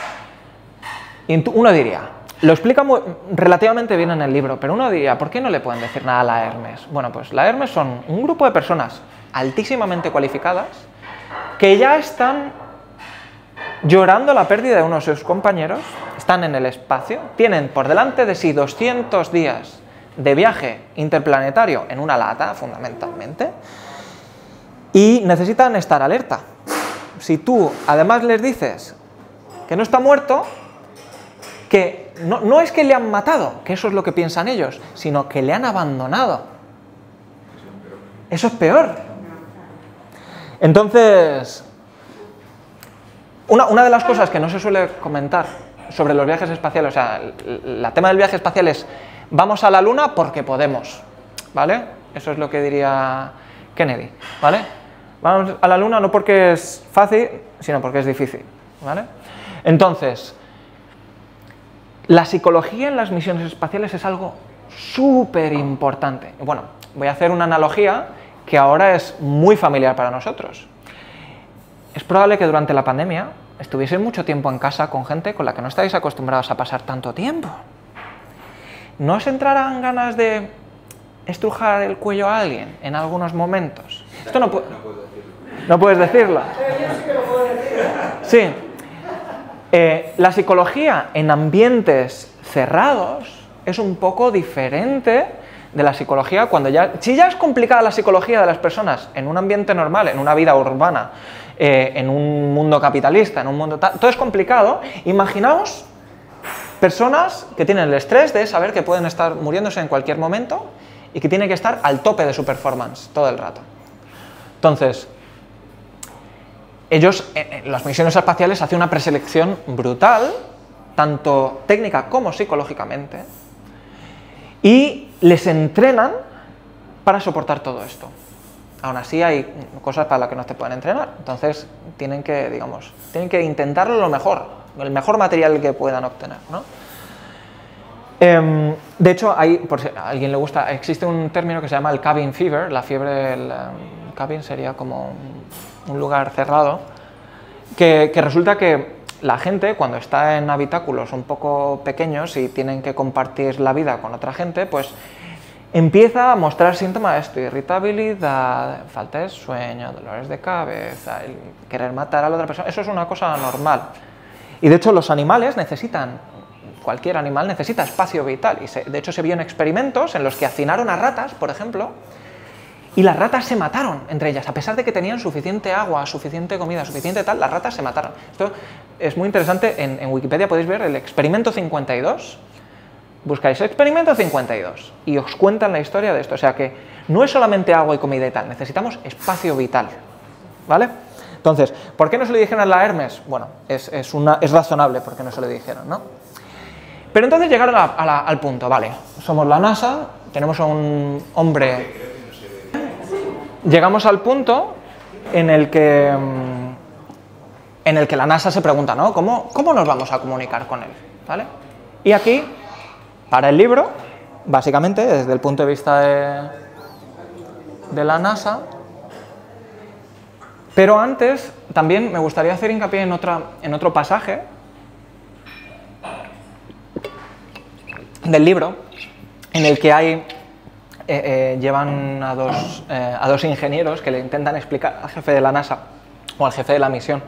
S2: Y uno diría, lo explica muy, relativamente bien en el libro, pero uno diría, ¿por qué no le pueden decir nada a la Hermes? Bueno, pues la Hermes son un grupo de personas altísimamente cualificadas que ya están llorando la pérdida de uno de sus compañeros, están en el espacio, tienen por delante de sí doscientos días de viaje interplanetario en una lata, fundamentalmente, y necesitan estar alerta. Si tú además les dices que no está muerto, que no, no es que le han matado, que eso es lo que piensan ellos, sino que le han abandonado. Eso es peor. Entonces, una, una de las cosas que no se suele comentar sobre los viajes espaciales, o sea, el, el tema del viaje espacial es, vamos a la Luna porque podemos, ¿vale? Eso es lo que diría Kennedy, ¿vale? Vamos a la Luna no porque es fácil, sino porque es difícil, ¿vale? Entonces, la psicología en las misiones espaciales es algo súper importante. Bueno, voy a hacer una analogía que ahora es muy familiar para nosotros. Es probable que durante la pandemia estuvieseis mucho tiempo en casa con gente con la que no estáis acostumbrados a pasar tanto tiempo. ¿No os entrarán ganas de estrujar el cuello a alguien en algunos momentos? Esto no, pu no puedes decirlo. Sí. Eh, la psicología en ambientes cerrados es un poco diferente de la psicología, cuando ya, si ya es complicada la psicología de las personas en un ambiente normal, en una vida urbana, eh, en un mundo capitalista, en un mundo tal, todo es complicado, imaginaos personas que tienen el estrés de saber que pueden estar muriéndose en cualquier momento y que tienen que estar al tope de su performance todo el rato. Entonces, ellos, en las misiones espaciales, hacen una preselección brutal, tanto técnica como psicológicamente, y les entrenan para soportar todo esto. Aún así hay cosas para las que no te pueden entrenar, entonces tienen que, digamos, tienen que intentarlo lo mejor, el mejor material que puedan obtener, ¿no? Eh, de hecho, hay, por si a alguien le gusta, existe un término que se llama el cabin fever, la fiebre del um, cabin sería como un, un lugar cerrado, que, que resulta que la gente, cuando está en habitáculos un poco pequeños y tienen que compartir la vida con otra gente, pues empieza a mostrar síntomas de esto: irritabilidad, falta de sueño, dolores de cabeza, el querer matar a la otra persona. Eso es una cosa normal. Y de hecho los animales necesitan, cualquier animal necesita espacio vital. Y se, de hecho se vio en experimentos en los que hacinaron a ratas, por ejemplo, y las ratas se mataron entre ellas. A pesar de que tenían suficiente agua, suficiente comida, suficiente tal, las ratas se mataron. Esto es muy interesante. En, en Wikipedia podéis ver el experimento cincuenta y dos. Buscáis experimento cincuenta y dos y os cuentan la historia de esto. O sea que no es solamente agua y comida y tal, necesitamos espacio vital, ¿vale? Entonces, ¿por qué no se le dijeron a la Hermes? Bueno, es, es, una, es razonable por qué no se le dijeron, ¿no? Pero entonces llegaron a, a la, al punto, vale, somos la NASA, tenemos a un hombre... Llegamos al punto en el que, en el que la NASA se pregunta, ¿no? ¿Cómo, cómo nos vamos a comunicar con él? ¿Vale? Y aquí, para el libro, básicamente, desde el punto de vista de, de la NASA, pero antes también me gustaría hacer hincapié en, otra, en otro pasaje del libro, en el que hay... Eh, eh, llevan a dos, eh, a dos ingenieros que le intentan explicar al jefe de la NASA o al jefe de la misión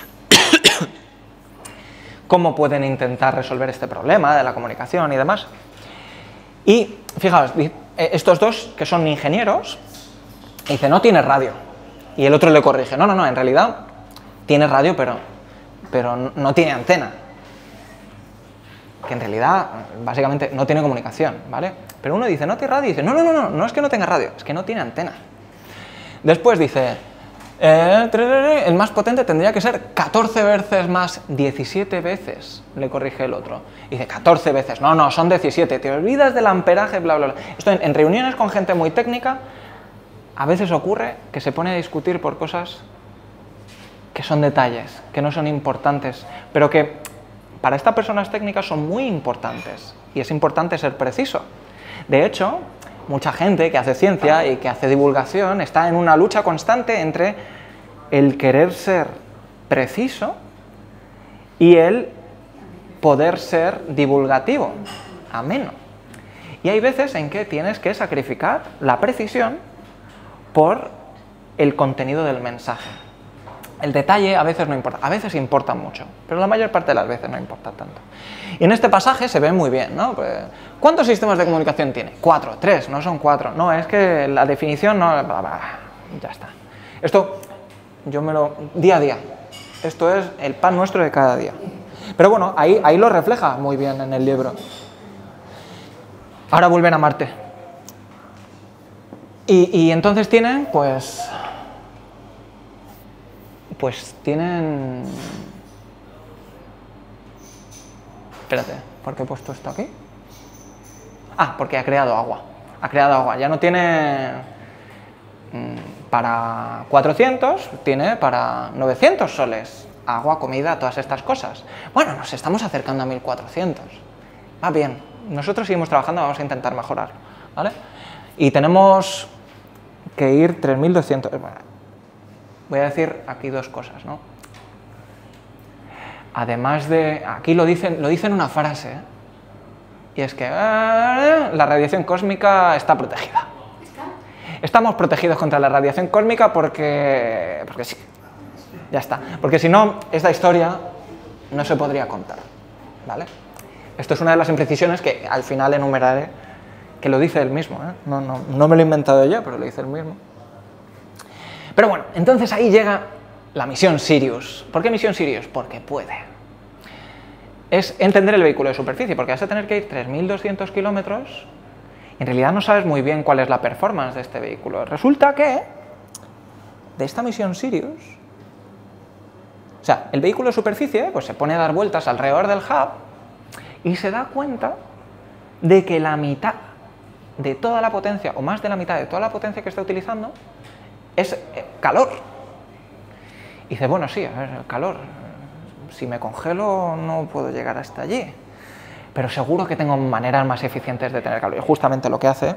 S2: cómo pueden intentar resolver este problema de la comunicación y demás. Y fijaos, estos dos que son ingenieros dicen, no tiene radio. Y el otro le corrige, no, no, no, en realidad tiene radio, pero, pero no tiene antena. Que en realidad, básicamente, no tiene comunicación, ¿vale? Pero uno dice, no tiene radio, y dice, no, no, no, no, no es que no tenga radio, es que no tiene antena. Después dice, eh, el más potente tendría que ser catorce veces más, diecisiete veces, le corrige el otro. Dice, catorce veces, no, no, son diecisiete, te olvidas del amperaje, bla, bla, bla. Esto en, en reuniones con gente muy técnica, a veces ocurre que se pone a discutir por cosas que son detalles, que no son importantes, pero que para estas personas técnicas son muy importantes, y es importante ser preciso. De hecho, mucha gente que hace ciencia y que hace divulgación está en una lucha constante entre el querer ser preciso y el poder ser divulgativo, ameno. Y hay veces en que tienes que sacrificar la precisión por el contenido del mensaje. El detalle a veces no importa, a veces importa mucho, pero la mayor parte de las veces no importa tanto. Y en este pasaje se ve muy bien, ¿no? Pues, ¿cuántos sistemas de comunicación tiene? Cuatro, tres, no son cuatro. No, es que la definición no... Ya está. Esto, yo me lo... día a día. Esto es el pan nuestro de cada día. Pero bueno, ahí, ahí lo refleja muy bien en el libro. Ahora vuelven a Marte. Y, y entonces tienen, pues... Pues tienen... Espérate, ¿por qué he puesto esto aquí? Ah, porque ha creado agua. Ha creado agua. Ya no tiene mmm, para cuatrocientos, tiene para novecientos soles. Agua, comida, todas estas cosas. Bueno, nos estamos acercando a mil cuatrocientos. Va bien. Nosotros seguimos trabajando, vamos a intentar mejorar, ¿vale? Y tenemos que ir tres mil doscientos... Voy a decir aquí dos cosas, ¿no? Además de... Aquí lo dicen, lo dicen una frase, ¿eh? Y es que eh, la radiación cósmica está protegida. Estamos protegidos contra la radiación cósmica porque... porque sí. Ya está. Porque si no, esta historia no se podría contar, ¿vale? Esto es una de las imprecisiones que al final enumeraré que lo dice él mismo, ¿eh? no, no, no me lo he inventado yo, pero lo dice él mismo. Pero bueno, entonces ahí llega la misión Sirius. ¿Por qué misión Sirius? Porque puede. Es entender el vehículo de superficie, porque vas a tener que ir tres mil doscientos kilómetros y en realidad no sabes muy bien cuál es la performance de este vehículo. Resulta que de esta misión Sirius, o sea, el vehículo de superficie pues se pone a dar vueltas alrededor del hub y se da cuenta de que la mitad de toda la potencia, o más de la mitad de toda la potencia que está utilizando, es calor. Y dice, bueno, sí, a ver, el calor, si me congelo no puedo llegar hasta allí, pero seguro que tengo maneras más eficientes de tener calor. Y justamente lo que hace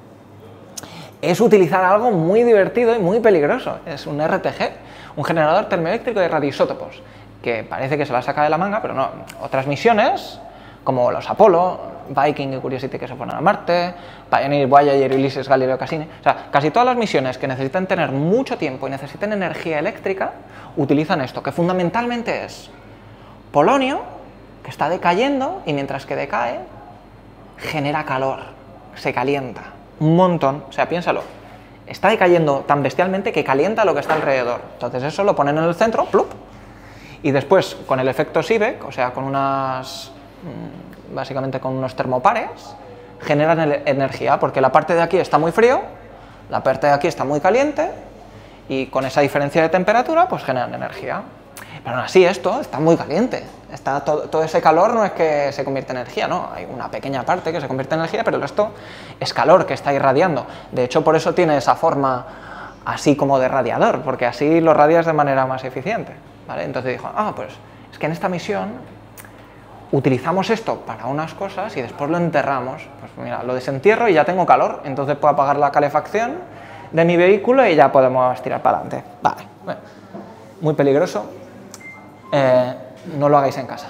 S2: es utilizar algo muy divertido y muy peligroso. Es un R T G, un generador termoeléctrico de radioisótopos, que parece que se la saca de la manga, pero no. Otras misiones, como los Apolo, Viking y Curiosity que se ponen a Marte, Pioneer, Voyager, Ulysses, Galileo, Cassini, o sea, casi todas las misiones que necesitan tener mucho tiempo y necesiten energía eléctrica, utilizan esto, que fundamentalmente es polonio, que está decayendo, y mientras que decae, genera calor, se calienta, un montón, o sea, piénsalo, está decayendo tan bestialmente que calienta lo que está alrededor, entonces eso lo ponen en el centro, plup, y después con el efecto Seebeck, o sea, con unas... básicamente con unos termopares, generan energía, porque la parte de aquí está muy frío, la parte de aquí está muy caliente, y con esa diferencia de temperatura, pues generan energía. Pero aún así esto está muy caliente, está todo, todo ese calor no es que se convierte en energía, no, hay una pequeña parte que se convierte en energía, pero el resto es calor que está irradiando. De hecho, por eso tiene esa forma así como de radiador, porque así lo radias de manera más eficiente, ¿vale? Entonces dijo, ah, pues es que en esta misión utilizamos esto para unas cosas y después lo enterramos. Pues mira, lo desentierro y ya tengo calor, entonces puedo apagar la calefacción de mi vehículo y ya podemos tirar para adelante. Vale, bueno, muy peligroso, eh, no lo hagáis en casa.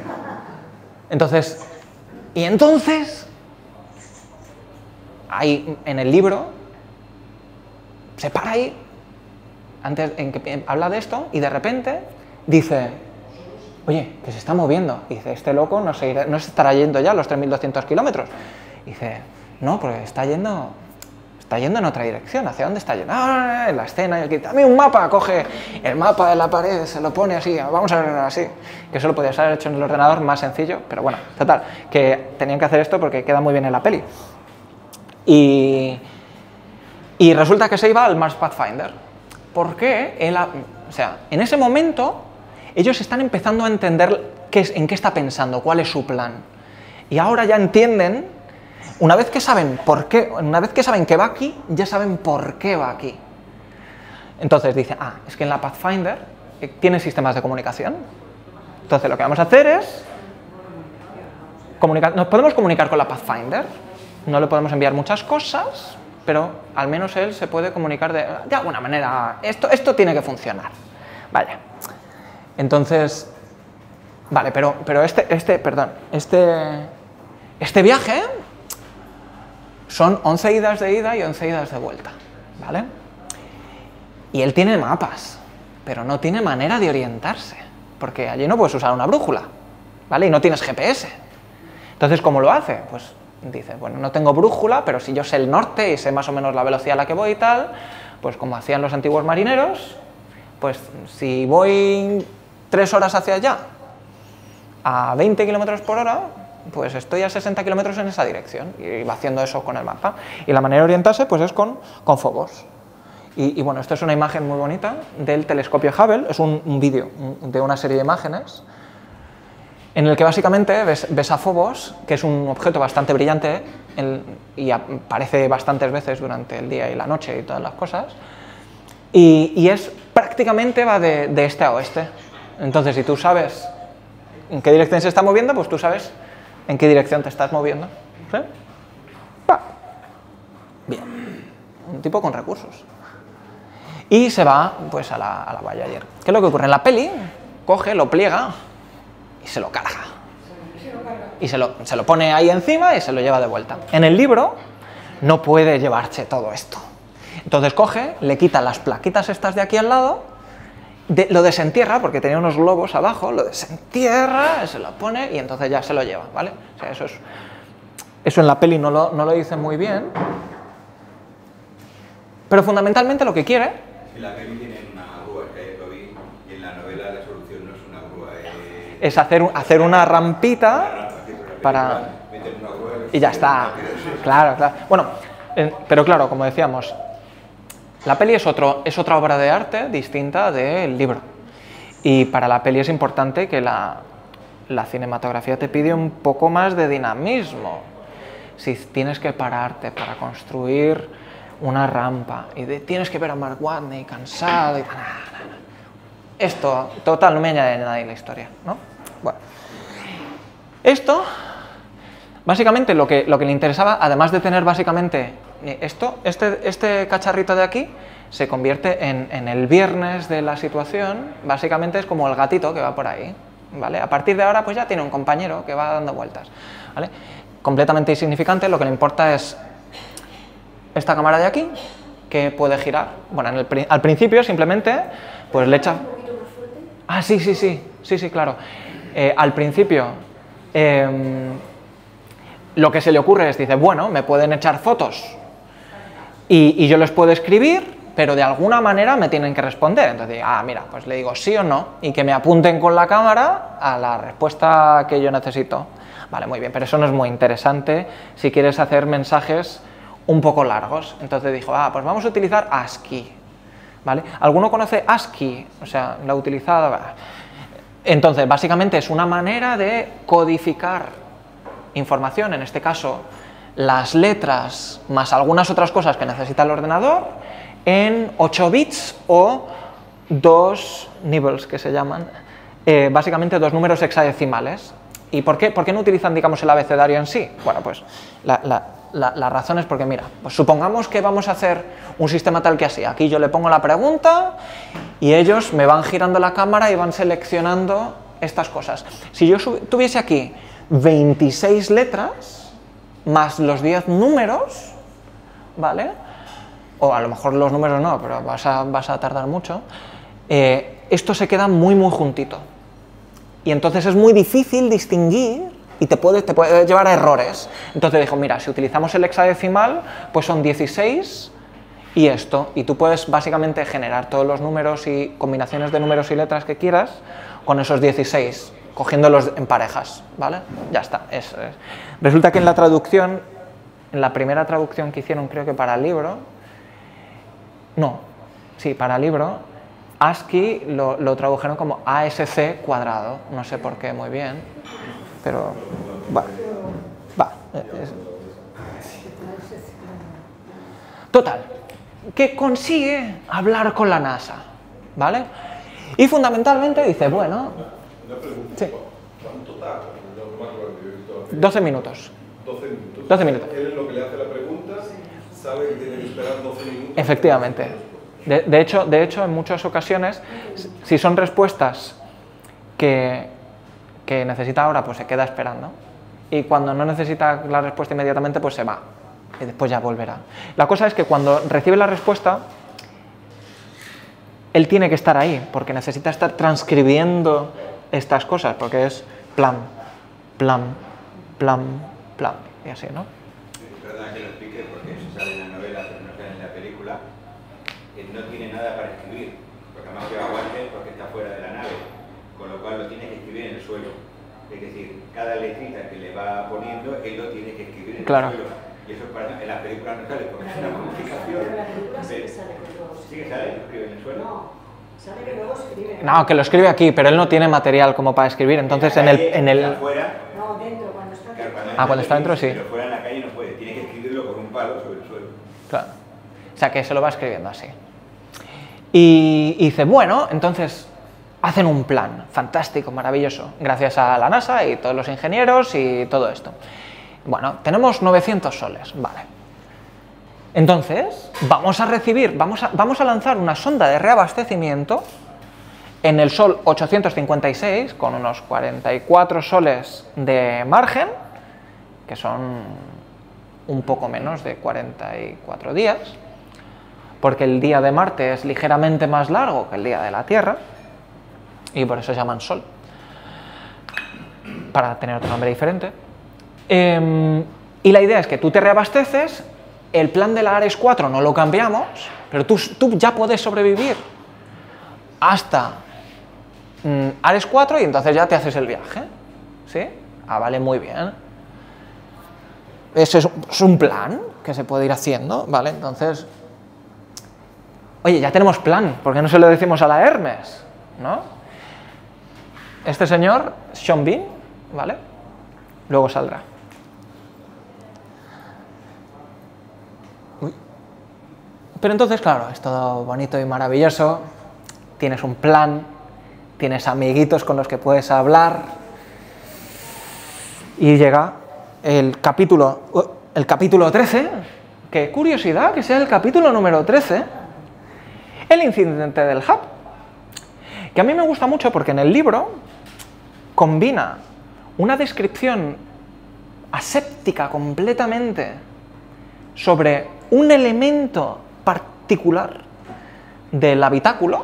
S2: Entonces, y entonces, ahí en el libro, se para ahí, antes en que habla de esto, y de repente dice, oye, que se está moviendo. Y dice, este loco no se, irá, no se estará yendo ya a los tres mil doscientos kilómetros. Y dice, no, porque está yendo, está yendo en otra dirección. ¿Hacia dónde está yendo? Ah, en la escena. Y aquí, dame un mapa, coge el mapa de la pared, se lo pone así, vamos a ver así. Que eso lo podías haber hecho en el ordenador más sencillo, pero bueno, total, que tenían que hacer esto porque queda muy bien en la peli. Y, y resulta que se iba al Mars Pathfinder. ¿Por qué? Él, o sea, en ese momento ellos están empezando a entender qué es, en qué está pensando, cuál es su plan. Y ahora ya entienden, una vez que saben por qué, una vez que saben que va aquí, ya saben por qué va aquí. Entonces dicen, ah, es que en la Pathfinder tiene sistemas de comunicación. Entonces lo que vamos a hacer es comunicar, nos podemos comunicar con la Pathfinder, no le podemos enviar muchas cosas, pero al menos él se puede comunicar de, de alguna manera, esto, esto tiene que funcionar. Vaya. Entonces, vale, pero, pero este, este, perdón, este, este viaje son once idas de ida y once idas de vuelta, ¿vale? Y él tiene mapas, pero no tiene manera de orientarse, porque allí no puedes usar una brújula, ¿vale? Y no tienes G P S. Entonces, ¿cómo lo hace? Pues dice, bueno, no tengo brújula, pero si yo sé el norte y sé más o menos la velocidad a la que voy y tal, pues como hacían los antiguos marineros, pues si voy tres horas hacia allá a veinte kilómetros por hora, pues estoy a sesenta kilómetros en esa dirección, y va haciendo eso con el mapa. Y la manera de orientarse pues es con, con Phobos. Y, y bueno, esto es una imagen muy bonita del telescopio Hubble, es un, un vídeo de una serie de imágenes en el que básicamente ves, ves a Phobos, que es un objeto bastante brillante el, y aparece bastantes veces durante el día y la noche y todas las cosas, y, y es prácticamente va de, de este a oeste. Entonces, si tú sabes en qué dirección se está moviendo, pues tú sabes en qué dirección te estás moviendo. ¿Sí? ¡Pah! Bien. Un tipo con recursos. Y se va pues a la, a la Voyager. ¿Qué es lo que ocurre? En la peli, coge, lo pliega y se lo carga. Y se lo, se lo pone ahí encima y se lo lleva de vuelta. En el libro no puede llevarse todo esto. Entonces coge, le quita las plaquitas estas de aquí al lado, de, lo desentierra, porque tenía unos globos abajo, lo desentierra, se lo pone y entonces ya se lo lleva, ¿vale? O sea, eso es Eso en la peli no lo, no lo dice muy bien. Pero fundamentalmente lo que quiere...
S1: En la peli tienen una grúa, que lo vi, y en la novela la solución no es una grúa, es...
S2: es hacer, un, hacer una rampita
S1: Una rampa, sí, pero la
S2: para...
S1: meten una grúa
S2: Y ya está. Claro, claro. Bueno, eh, pero claro, como decíamos, la peli es, otro, es otra obra de arte distinta del libro. Y para la peli es importante que la, la cinematografía te pide un poco más de dinamismo. Si tienes que pararte para construir una rampa y de, tienes que ver a Mark Watney cansado y... Nah, nah, nah. Esto, total, no me añade nada en la historia, ¿no? Bueno. Esto, básicamente, lo que, lo que le interesaba, además de tener básicamente esto, este, este cacharrito de aquí, se convierte en, en el viernes de la situación, básicamente es como el gatito que va por ahí, ¿vale? A partir de ahora, pues ya tiene un compañero que va dando vueltas, ¿vale? Completamente insignificante, lo que le importa es esta cámara de aquí, que puede girar. Bueno, en el, al principio simplemente, pues le echa... Ah, sí, sí, sí, sí, sí, claro. Eh, al principio, eh, lo que se le ocurre es, dice, bueno, me pueden echar fotos y, y yo les puedo escribir, pero de alguna manera me tienen que responder. Entonces, ah, mira, pues le digo sí o no, y que me apunten con la cámara a la respuesta que yo necesito. Vale, muy bien, pero eso no es muy interesante si quieres hacer mensajes un poco largos. Entonces dijo, ah, pues vamos a utilizar ASCII, ¿vale? ¿Alguno conoce ASCII? O sea, la utilizada... Entonces, básicamente es una manera de codificar información, en este caso, las letras más algunas otras cosas que necesita el ordenador, en ocho bits o dos nibbles, que se llaman, eh, básicamente dos números hexadecimales. ¿Y por qué, por qué no utilizan, digamos, el abecedario en sí? Bueno, pues la, la, la, la razón es porque, mira, pues supongamos que vamos a hacer un sistema tal que así. Aquí yo le pongo la pregunta y ellos me van girando la cámara y van seleccionando estas cosas. Si yo tuviese aquí veintiséis letras más los diez números, ¿vale? O a lo mejor los números no, pero vas a, vas a tardar mucho, eh, esto se queda muy muy juntito. Y entonces es muy difícil distinguir y te puede, te puede llevar a errores. Entonces dijo, mira, si utilizamos el hexadecimal, pues son dieciséis y esto. Y tú puedes básicamente generar todos los números y combinaciones de números y letras que quieras con esos dieciséis, cogiéndolos en parejas, ¿vale? Ya está. Es, es. Resulta que en la traducción, en la primera traducción que hicieron, creo que para el libro, no, sí, para el libro, ASCII lo, lo tradujeron como A S C cuadrado, no sé por qué muy bien, pero va, va. Es... Total, que consigue hablar con la NASA, ¿vale? Y fundamentalmente dice, bueno, sí,
S5: ¿cuánto tarda?
S2: doce minutos.
S5: doce minutos.
S2: doce minutos.
S5: Él es lo que le hace la pregunta, sabe que tiene que esperar doce minutos.
S2: Efectivamente. De, de, hecho, de hecho, en muchas ocasiones, si son respuestas que, que necesita ahora, pues se queda esperando. Y cuando no necesita la respuesta inmediatamente, pues se va. Y después ya volverá. La cosa es que cuando recibe la respuesta, él tiene que estar ahí, porque necesita estar transcribiendo estas cosas, porque es plan, plan, plan, plan, y así, ¿no?
S1: Es verdad que lo explique, porque eso sale en la novela, pero no sale en la película. Él no tiene nada para escribir, porque además lleva guantes porque está fuera de la nave, con lo cual lo tiene que escribir en el suelo. Es decir, cada letrita que le va poniendo, él lo tiene que escribir en
S2: Claro.
S1: el suelo. Y eso para, en la película no sale, porque es una comunicación.
S3: Pero en la película sí que sale que luego
S1: ¿Sí que sale? ¿Lo escribe en el suelo?
S3: No, sale que luego escribe.
S2: No, que lo escribe aquí, pero él no tiene material como para escribir, entonces en el... En el...
S1: Afuera,
S3: No, dentro, cuando está
S1: claro,
S3: dentro.
S2: Ah, cuando está dentro, sí.
S1: Pero fuera en la calle no puede, tiene que escribirlo con un palo sobre el suelo.
S2: Claro. O sea, que se lo va escribiendo así. Y, y dice, bueno, entonces hacen un plan fantástico, maravilloso, gracias a la NASA y todos los ingenieros y todo esto. Bueno, tenemos novecientos soles, vale. Entonces, vamos a recibir, vamos a, vamos a lanzar una sonda de reabastecimiento en el Sol ochocientos cincuenta y seis, con unos cuarenta y cuatro soles de margen, que son un poco menos de cuarenta y cuatro días, porque el día de Marte es ligeramente más largo que el día de la Tierra, y por eso se llaman Sol, para tener otro nombre diferente. Eh, Y la idea es que tú te reabasteces, el plan de la Ares cuatro no lo cambiamos, pero tú, tú ya puedes sobrevivir hasta mm, Ares cuatro y entonces ya te haces el viaje. ¿Sí? Ah, vale, muy bien. Eso es, es un plan que se puede ir haciendo, ¿vale? Entonces, oye, ya tenemos plan, ¿por qué no se lo decimos a la Hermes? ¿No? Este señor, Sean Bean, ¿vale? Luego saldrá. Uy. Pero entonces, claro, es todo bonito y maravilloso, tienes un plan, tienes amiguitos con los que puedes hablar, y llega el capítulo, el capítulo trece, qué curiosidad que sea el capítulo número trece, el incidente del hub, que a mí me gusta mucho porque en el libro combina una descripción aséptica completamente sobre un elemento particular del habitáculo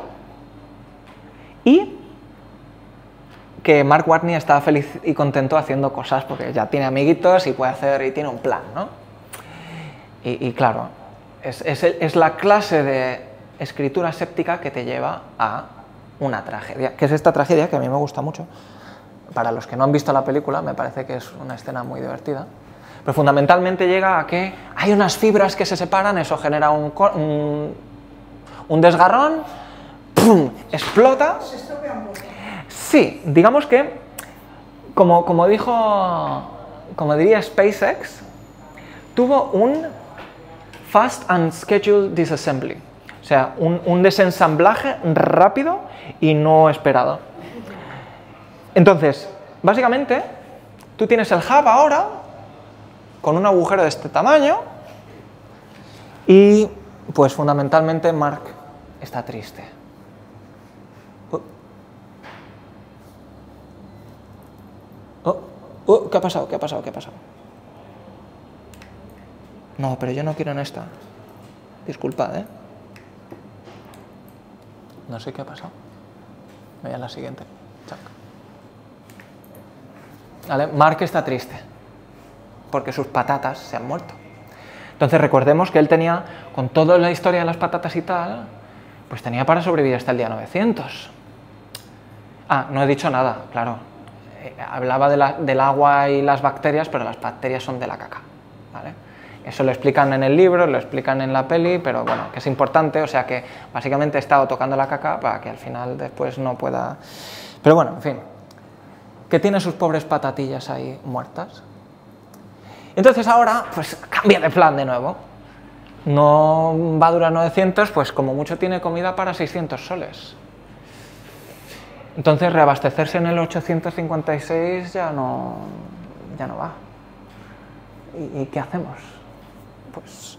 S2: y que Mark Watney está feliz y contento haciendo cosas porque ya tiene amiguitos y puede hacer y tiene un plan, ¿no? Y, y claro, es, es, es la clase de escritura aséptica que te lleva a una tragedia, que es esta tragedia que a mí me gusta mucho. Para los que no han visto la película, me parece que es una escena muy divertida. Pero fundamentalmente llega a que hay unas fibras que se separan, eso genera un, un, un desgarrón, ¡pum!, explota.
S3: Se estropea un poco.
S2: Sí, digamos que, como, como dijo, como diría SpaceX, tuvo un fast and scheduled disassembly, o sea, un, un desensamblaje rápido y no esperado. Entonces, básicamente, tú tienes el hub ahora, con un agujero de este tamaño, y pues fundamentalmente Mark está triste. Oh, oh, ¿qué ha pasado? ¿Qué ha pasado? ¿Qué ha pasado? No, pero yo no quiero en esta. Disculpad, ¿eh? No sé qué ha pasado. Voy a la siguiente. Chac. Vale, Mark está triste porque sus patatas se han muerto. Entonces recordemos que él tenía, con toda la historia de las patatas y tal, pues tenía para sobrevivir hasta el día novecientos. Ah, no he dicho nada, claro. Eh, hablaba de la, del agua y las bacterias, pero las bacterias son de la caca, ¿vale? Eso lo explican en el libro, lo explican en la peli, pero bueno, que es importante, o sea que básicamente he estado tocando la caca para que al final después no pueda... Pero bueno, en fin, que tiene sus pobres patatillas ahí muertas. Entonces ahora, pues cambia de plan de nuevo. No va a durar novecientos, pues como mucho tiene comida para seiscientos soles. Entonces reabastecerse en el ochocientos cincuenta y seis ya no, ya no va. ¿Y, y qué hacemos? Pues...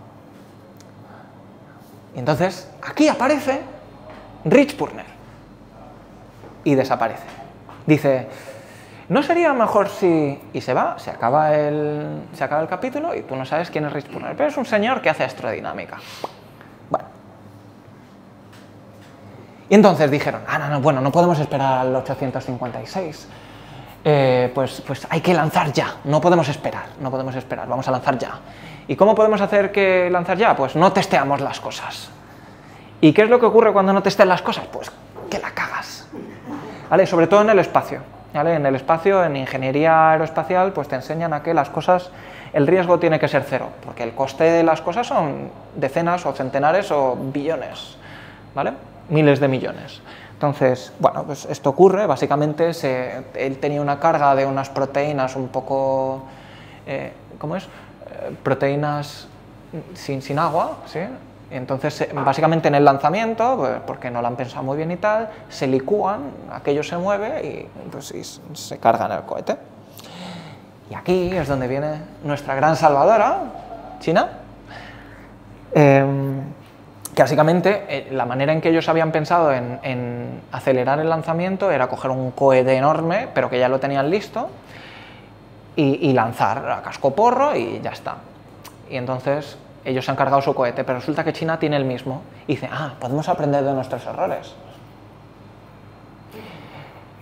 S2: Y entonces aquí aparece Rich Purner y desaparece. Dice, ¿no sería mejor si...? Y se va, se acaba el, se acaba el capítulo y tú no sabes quién es Rich Purner, pero es un señor que hace astrodinámica. Bueno. Y entonces dijeron, ah, no, no, bueno, no podemos esperar al ochocientos cincuenta y seis. Eh, pues, pues hay que lanzar ya, no podemos esperar, no podemos esperar, vamos a lanzar ya. ¿Y cómo podemos hacer que lanzar ya? Pues no testeamos las cosas. ¿Y qué es lo que ocurre cuando no testeas las cosas? Pues que la cagas, ¿vale? Sobre todo en el espacio, ¿vale? En el espacio, en ingeniería aeroespacial, pues te enseñan a que las cosas, el riesgo tiene que ser cero, porque el coste de las cosas son decenas o centenares o billones, ¿vale? Miles de millones. Entonces, bueno, pues esto ocurre, básicamente se, él tenía una carga de unas proteínas un poco, eh, ¿cómo es? Eh, proteínas sin, sin agua, ¿sí? Y entonces, básicamente en el lanzamiento, pues, porque no lo han pensado muy bien y tal, se licúan, aquello se mueve y, pues, y se carga en el cohete. Y aquí es donde viene nuestra gran salvadora, China, eh, que básicamente eh, la manera en que ellos habían pensado en, en acelerar el lanzamiento era coger un cohete enorme, pero que ya lo tenían listo, y, y lanzar a cascoporro y ya está. Y entonces ellos se han cargado su cohete, pero resulta que China tiene el mismo. Y dice, ah, podemos aprender de nuestros errores.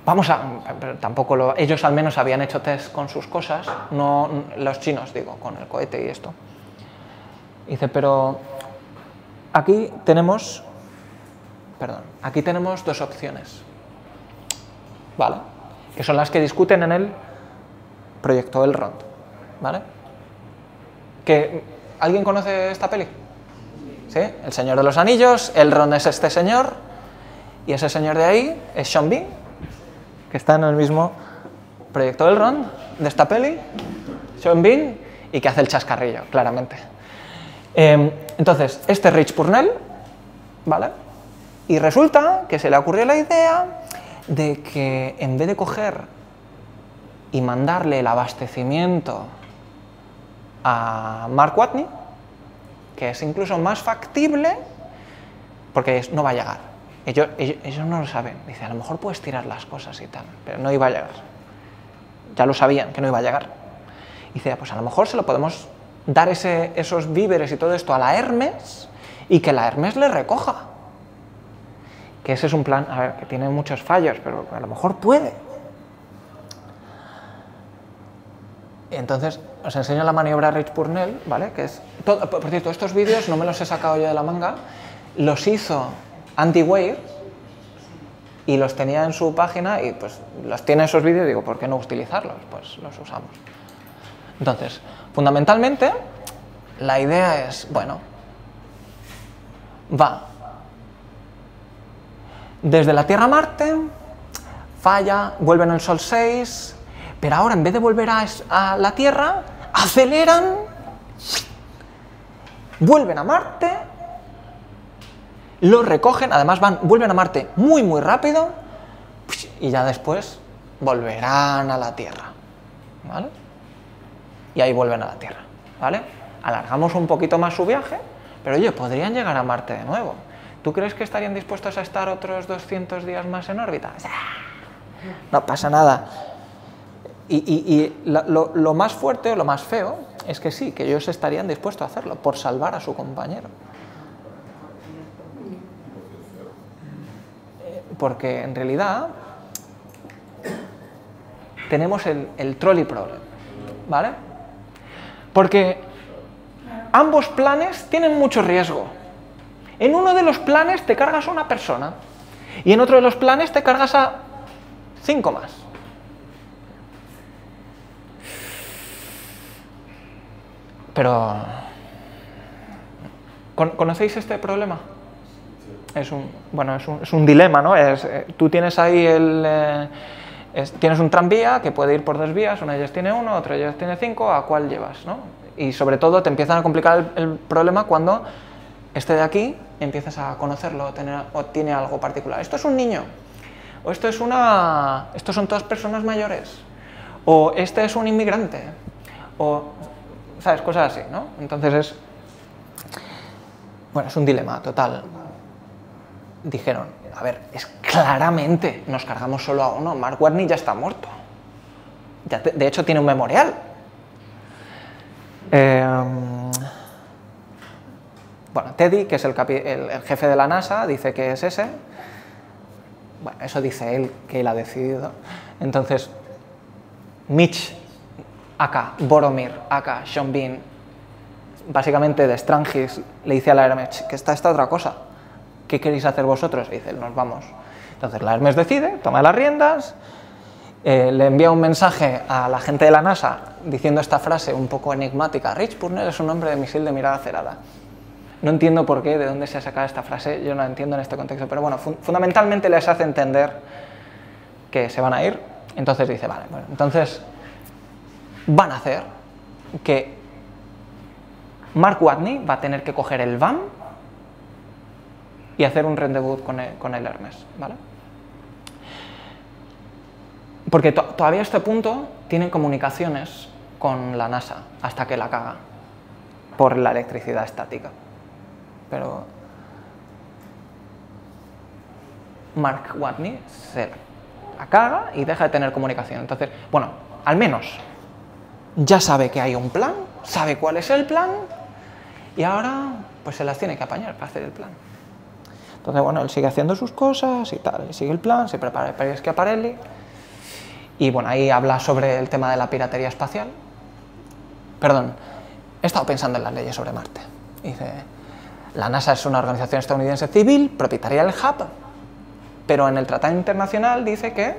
S2: vamos a... Pero tampoco lo, ellos al menos habían hecho test con sus cosas, no los chinos, digo, con el cohete y esto. Dice, pero aquí tenemos... Perdón, aquí tenemos dos opciones, ¿vale? Que son las que discuten en el proyecto Elrond, ¿vale? ¿Que, ¿alguien conoce esta peli? ¿Sí? El Señor de los Anillos, Elrond es este señor, y ese señor de ahí es Sean Bean, que está en el mismo proyecto Elrond de esta peli, Sean Bean, y que hace el chascarrillo, claramente. Eh, entonces, este es Rich Purnell, ¿vale? Y resulta que se le ocurrió la idea de que en vez de coger y mandarle el abastecimiento a Mark Watney, que es incluso más factible, porque no va a llegar. Ellos, ellos, ellos no lo saben. Dice, a lo mejor puedes tirar las cosas y tal, pero no iba a llegar. Ya lo sabían, que no iba a llegar. Dice, pues a lo mejor se lo podemos dar ese, esos víveres y todo esto a la Hermes y que la Hermes le recoja. Que ese es un plan, a ver, que tiene muchos fallos, pero a lo mejor puede. Entonces, os enseño la maniobra Rich Purnell, ¿vale? Que es todo, por cierto, estos vídeos no me los he sacado yo de la manga, los hizo Andy Weir y los tenía en su página y pues los tiene esos vídeos y digo, ¿por qué no utilizarlos? Pues los usamos. Entonces, fundamentalmente, la idea es, bueno, va desde la Tierra a Marte, falla, vuelve en el Sol seis, pero ahora en vez de volver a, a la Tierra, aceleran, vuelven a Marte, lo recogen, además van, vuelven a Marte muy muy rápido y ya después volverán a la Tierra, ¿vale? Y ahí vuelven a la Tierra, ¿vale? Alargamos un poquito más su viaje, pero oye, podrían llegar a Marte de nuevo. ¿Tú crees que estarían dispuestos a estar otros doscientos días más en órbita? No pasa nada. Y, y, y lo, lo más fuerte o lo más feo es que sí, que ellos estarían dispuestos a hacerlo por salvar a su compañero. Porque en realidad tenemos el, el trolley problem, ¿vale? Porque ambos planes tienen mucho riesgo. En uno de los planes te cargas a una persona y en otro de los planes te cargas a cinco más. Pero, ¿conocéis este problema? Es un, bueno, es un, es un dilema, ¿no? Es, eh, tú tienes ahí el... Eh, es, tienes un tranvía que puede ir por dos vías, una de ellas tiene uno, otra de ellas tiene cinco, ¿a cuál llevas, no? Y sobre todo te empiezan a complicar el, el problema cuando este de aquí empiezas a conocerlo tener, o tiene algo particular. Esto es un niño, o esto es una... estos son todas personas mayores, o este es un inmigrante, o... ¿sabes? Cosas así, ¿no? Entonces es... bueno, es un dilema total. Dijeron, a ver, es claramente, nos cargamos solo a uno, Mark Watney ya está muerto. Ya te, de hecho tiene un memorial. Eh, bueno, Teddy, que es el, capi, el, el jefe de la NASA, dice que es ese. Bueno, eso dice él, que él ha decidido. Entonces, Mitch, aka Boromir, aka Sean Bean, básicamente de Strangis, le dice a la Hermes que está esta otra cosa. ¿Qué queréis hacer vosotros? Y dice, nos vamos. Entonces la Hermes decide, toma las riendas, eh, le envía un mensaje a la gente de la NASA diciendo esta frase un poco enigmática. Rich Purnell es un hombre de misil de mirada cerrada. No entiendo por qué, de dónde se ha sacado esta frase, yo no la entiendo en este contexto, pero bueno, fun fundamentalmente les hace entender que se van a ir. Entonces dice, vale, bueno, entonces van a hacer que Mark Watney va a tener que coger el V A M y hacer un rendezvous con el, con el Hermes, ¿vale? Porque to todavía a este punto tienen comunicaciones con la NASA hasta que la caga por la electricidad estática. Pero Mark Watney se la caga y deja de tener comunicación. Entonces, bueno, al menos ya sabe que hay un plan, sabe cuál es el plan y ahora pues se las tiene que apañar para hacer el plan. Entonces, bueno, él sigue haciendo sus cosas y tal, y sigue el plan, se prepara para Schiaparelli. Y bueno, ahí habla sobre el tema de la piratería espacial. Perdón, he estado pensando en las leyes sobre Marte. Dice, la NASA es una organización estadounidense civil, propietaria del hub, pero en el Tratado Internacional dice que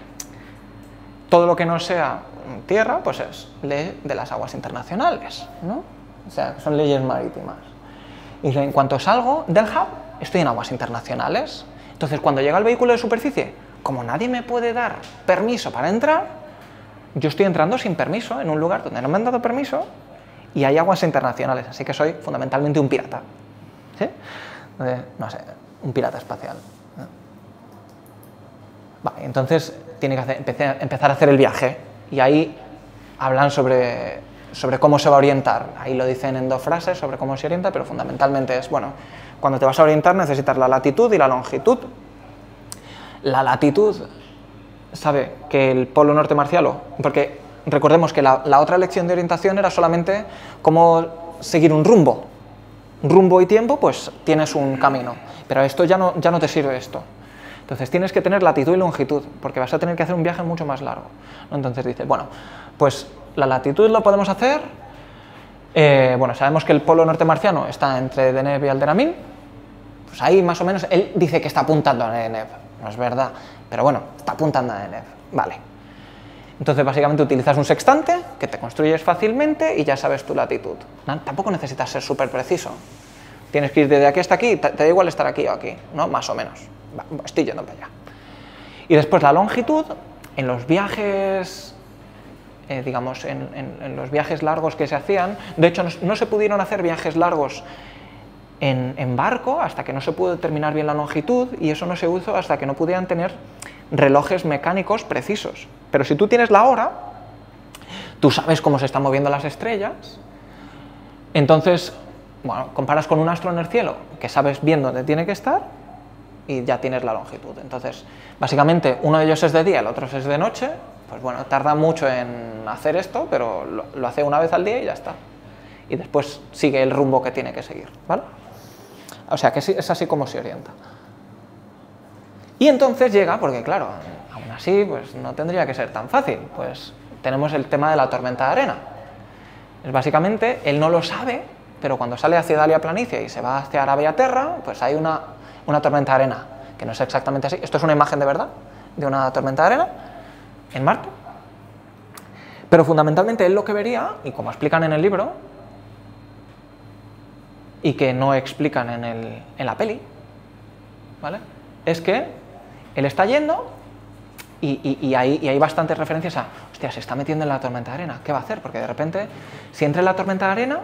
S2: todo lo que no sea tierra, pues es ley de las aguas internacionales, ¿no? O sea, son leyes marítimas. Y dice, en cuanto salgo del hub, estoy en aguas internacionales. Entonces, cuando llega el vehículo de superficie, como nadie me puede dar permiso para entrar, yo estoy entrando sin permiso en un lugar donde no me han dado permiso y hay aguas internacionales, así que soy fundamentalmente un pirata. ¿Sí? Eh, no sé, un pirata espacial. ¿No? Vale, entonces tiene que hacer, empecé, empezar a hacer el viaje y ahí hablan sobre, sobre cómo se va a orientar. Ahí lo dicen en dos frases sobre cómo se orienta, pero fundamentalmente es, bueno, cuando te vas a orientar necesitas la latitud y la longitud. La latitud sabe que el polo norte marciano, porque recordemos que la, la otra lección de orientación era solamente cómo seguir un rumbo. Rumbo y tiempo, pues tienes un camino, pero esto ya no, ya no te sirve esto. Entonces tienes que tener latitud y longitud, porque vas a tener que hacer un viaje mucho más largo, ¿no? Entonces dice, bueno, pues la latitud lo podemos hacer, eh, bueno, sabemos que el polo norte marciano está entre Deneb y Alderamin, pues ahí más o menos, él dice que está apuntando a Deneb, no es verdad, pero bueno, está apuntando a Deneb, vale. Entonces básicamente utilizas un sextante que te construyes fácilmente y ya sabes tu latitud. No, tampoco necesitas ser súper preciso. Tienes que ir desde aquí hasta aquí, te, te da igual estar aquí o aquí, ¿no? Más o menos. Va, estoy yendo para allá. Y después la longitud, en los viajes, eh, digamos, en, en, en los viajes largos que se hacían, de hecho no, no se pudieron hacer viajes largos en, en barco hasta que no se pudo determinar bien la longitud y eso no se usó hasta que no pudieran tener relojes mecánicos precisos. Pero si tú tienes la hora, tú sabes cómo se están moviendo las estrellas, entonces, bueno, comparas con un astro en el cielo, que sabes bien dónde tiene que estar, y ya tienes la longitud. Entonces, básicamente, uno de ellos es de día, el otro es de noche, pues bueno, tarda mucho en hacer esto, pero lo, lo hace una vez al día y ya está. Y después sigue el rumbo que tiene que seguir, ¿vale? O sea, que es así como se orienta. Y entonces llega, porque claro, aún así pues no tendría que ser tan fácil, pues tenemos el tema de la tormenta de arena. Es básicamente, él no lo sabe, pero cuando sale hacia Dalia Planicie y se va hacia Arabia Terra, pues hay una, una tormenta de arena, que no es exactamente así. Esto es una imagen de verdad, de una tormenta de arena en Marte. Pero fundamentalmente él lo que vería, y como explican en el libro, y que no explican en, el, en la peli, ¿vale? Es que él está yendo y, y, y, hay, y hay bastantes referencias a, hostia, se está metiendo en la tormenta de arena, ¿qué va a hacer? Porque de repente, si entra en la tormenta de arena,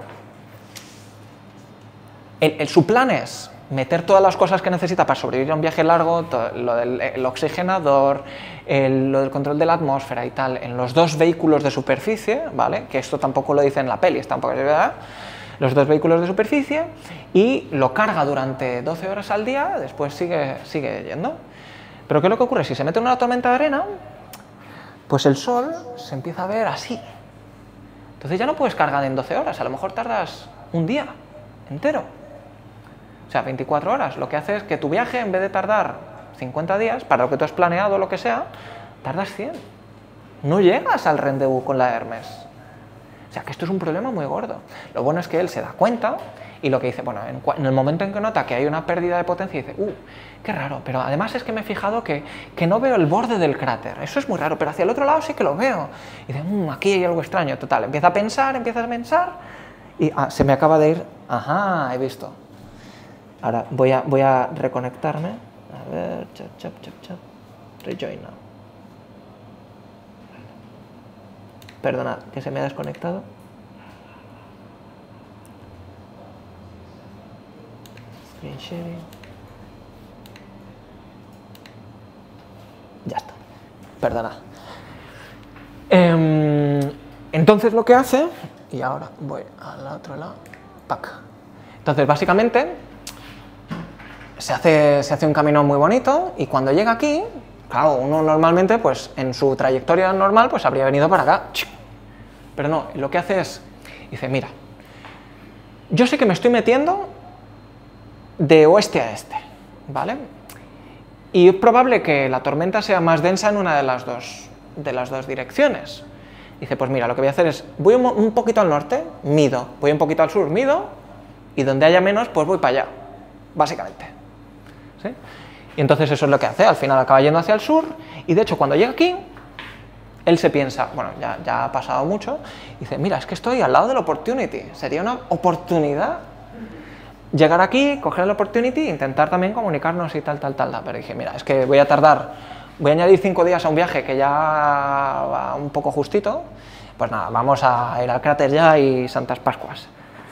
S2: el, el, su plan es meter todas las cosas que necesita para sobrevivir a un viaje largo, todo, lo del el oxigenador, el, lo del control de la atmósfera y tal, en los dos vehículos de superficie, ¿vale? Que esto tampoco lo dice en la peli, está un poco de verdad, los dos vehículos de superficie, y lo carga durante doce horas al día, después sigue, sigue yendo. Pero ¿qué es lo que ocurre? Si se mete en una tormenta de arena, pues el sol se empieza a ver así. Entonces ya no puedes cargar en doce horas, a lo mejor tardas un día entero. O sea, veinticuatro horas. Lo que hace es que tu viaje, en vez de tardar cincuenta días, para lo que tú has planeado o lo que sea, tardas cien. No llegas al rendezvous con la Hermes. O sea, que esto es un problema muy gordo. Lo bueno es que él se da cuenta y lo que dice, bueno, en, en el momento en que nota que hay una pérdida de potencia, dice, uh, qué raro, pero además es que me he fijado que, que no veo el borde del cráter. Eso es muy raro, pero hacia el otro lado sí que lo veo. Y dice, mmm, aquí hay algo extraño. Total, empieza a pensar, empieza a pensar y ah, se me acaba de ir. Ajá, he visto. Ahora voy a, voy a reconectarme. A ver, chap, chap, chap, chap. Rejoin now. Perdona, que se me ha desconectado. Screen sharing. Ya está. Perdona. Eh, entonces lo que hace, y ahora voy al otro lado, pack. Entonces básicamente se hace, se hace un camino muy bonito y cuando llega aquí, claro, uno normalmente, pues en su trayectoria normal, pues habría venido para acá. Pero no, lo que hace es, dice, mira, yo sé que me estoy metiendo de oeste a este, ¿vale? Y es probable que la tormenta sea más densa en una de las dos, de las dos direcciones. Dice, pues mira, lo que voy a hacer es, voy un, un poquito al norte, mido, voy un poquito al sur, mido, y donde haya menos, pues voy para allá, básicamente. ¿Sí? Y entonces eso es lo que hace, al final acaba yendo hacia el sur, y de hecho cuando llega aquí, él se piensa, bueno, ya, ya ha pasado mucho, y dice, mira, es que estoy al lado del opportunity, sería una oportunidad llegar aquí, coger el opportunity e intentar también comunicarnos y tal, tal, tal, tal. Pero dije, mira, es que voy a tardar, voy a añadir cinco días a un viaje que ya va un poco justito, pues nada, vamos a ir al cráter ya y Santas Pascuas.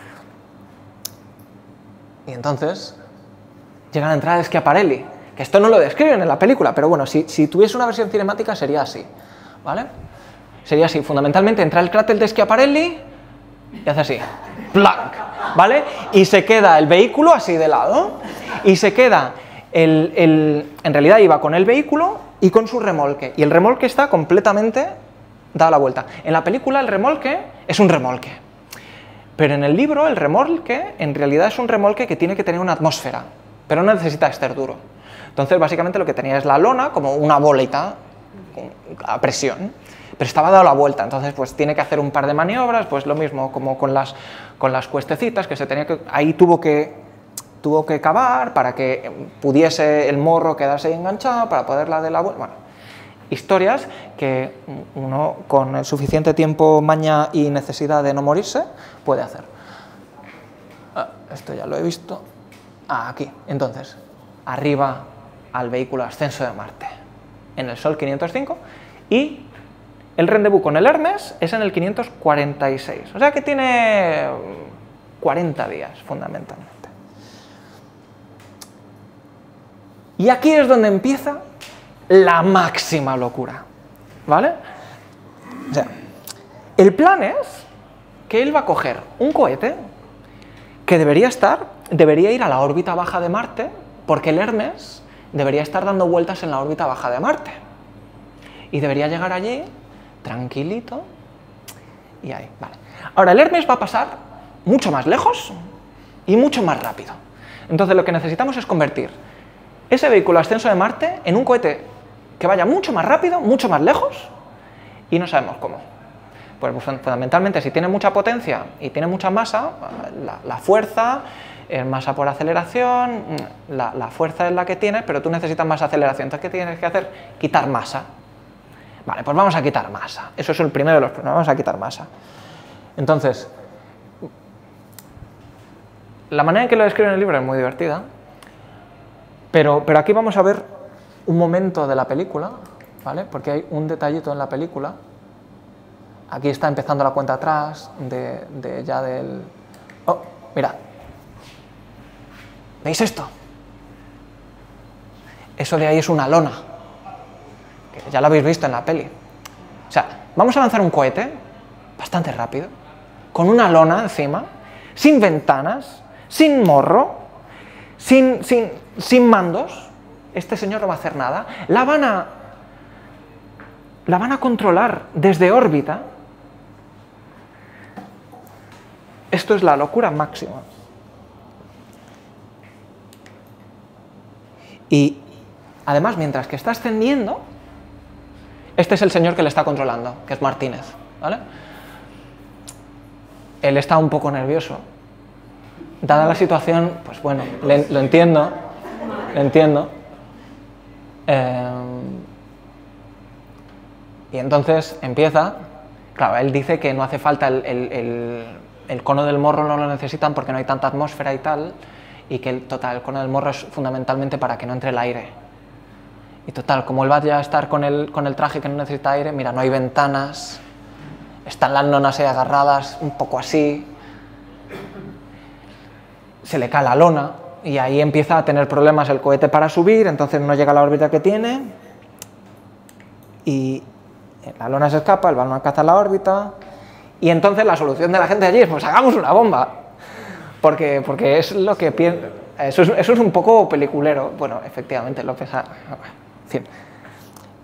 S2: Y entonces llega la entrada de Schiaparelli, que esto no lo describen en la película, pero bueno, si, si tuviese una versión cinemática sería así, ¿vale? Sería así, fundamentalmente entra el cráter de Schiaparelli y hace así, ¡plank! ¿Vale? Y se queda el vehículo así de lado, y se queda, el, el, en realidad iba con el vehículo y con su remolque, y el remolque está completamente dado la vuelta. En la película el remolque es un remolque, pero en el libro el remolque en realidad es un remolque que tiene que tener una atmósfera, pero no necesita estar duro. Entonces básicamente lo que tenía es la lona como una bolita a presión, pero estaba dado la vuelta, entonces pues tiene que hacer un par de maniobras, pues lo mismo como con las, con las cuestecitas, que se tenía que, ahí tuvo que, tuvo que cavar para que pudiese el morro quedarse ahí enganchado, para poder la de la vuelta, bueno, historias que uno con el suficiente tiempo, maña y necesidad de no morirse puede hacer. Ah, esto ya lo he visto. Ah, aquí, entonces, arriba al vehículo Ascenso de Marte, en el Sol quinientos cinco, y el rendezvous con el Hermes es en el quinientos cuarenta y seis, o sea que tiene cuarenta días, fundamentalmente. Y aquí es donde empieza la máxima locura, ¿vale? O sea, el plan es que él va a coger un cohete que debería estar, debería ir a la órbita baja de Marte, porque el Hermes debería estar dando vueltas en la órbita baja de Marte. Y debería llegar allí tranquilito, y ahí, vale. Ahora, el Hermes va a pasar mucho más lejos y mucho más rápido. Entonces lo que necesitamos es convertir ese vehículo Ascenso de Marte en un cohete que vaya mucho más rápido, mucho más lejos, y no sabemos cómo. Pues fundamentalmente, si tiene mucha potencia y tiene mucha masa, la, la fuerza, es masa por aceleración, la, la fuerza es la que tienes, pero tú necesitas más aceleración. Entonces, ¿qué tienes que hacer? Quitar masa. Vale, pues vamos a quitar masa. Eso es el primero de los problemas, vamos a quitar masa. Entonces, la manera en que lo describe en el libro es muy divertida, pero, pero aquí vamos a ver un momento de la película, ¿vale? Porque hay un detallito en la película. Aquí está empezando la cuenta atrás de, de ya del... Oh, mirad. ¿Veis esto? Eso de ahí es una lona, que ya lo habéis visto en la peli. O sea, vamos a lanzar un cohete bastante rápido, con una lona encima, sin ventanas, sin morro, sin, sin, sin mandos. Este señor no va a hacer nada. La van a, la van a controlar desde órbita. Esto es la locura máxima. Y además, mientras que está ascendiendo, este es el señor que le está controlando, que es Martínez, ¿vale? Él está un poco nervioso. Dada la situación, pues bueno, le, lo entiendo, lo entiendo. Eh, y entonces empieza, claro, él dice que no hace falta el, el, el, el cono del morro, no lo necesitan porque no hay tanta atmósfera y tal, y que el, total, el cono del morro es fundamentalmente para que no entre el aire. Y total, como él va ya a estar con el, con el traje que no necesita aire, mira, no hay ventanas, están las lonas ahí agarradas, un poco así, se le cae la lona, y ahí empieza a tener problemas el cohete para subir, entonces no llega a la órbita que tiene, y la lona se escapa, el balón alcanza la órbita, y entonces la solución de la gente allí es, pues hagamos una bomba, porque, porque es lo que piensa, eso es, eso es un poco peliculero, bueno, efectivamente, lo pesa, en fin.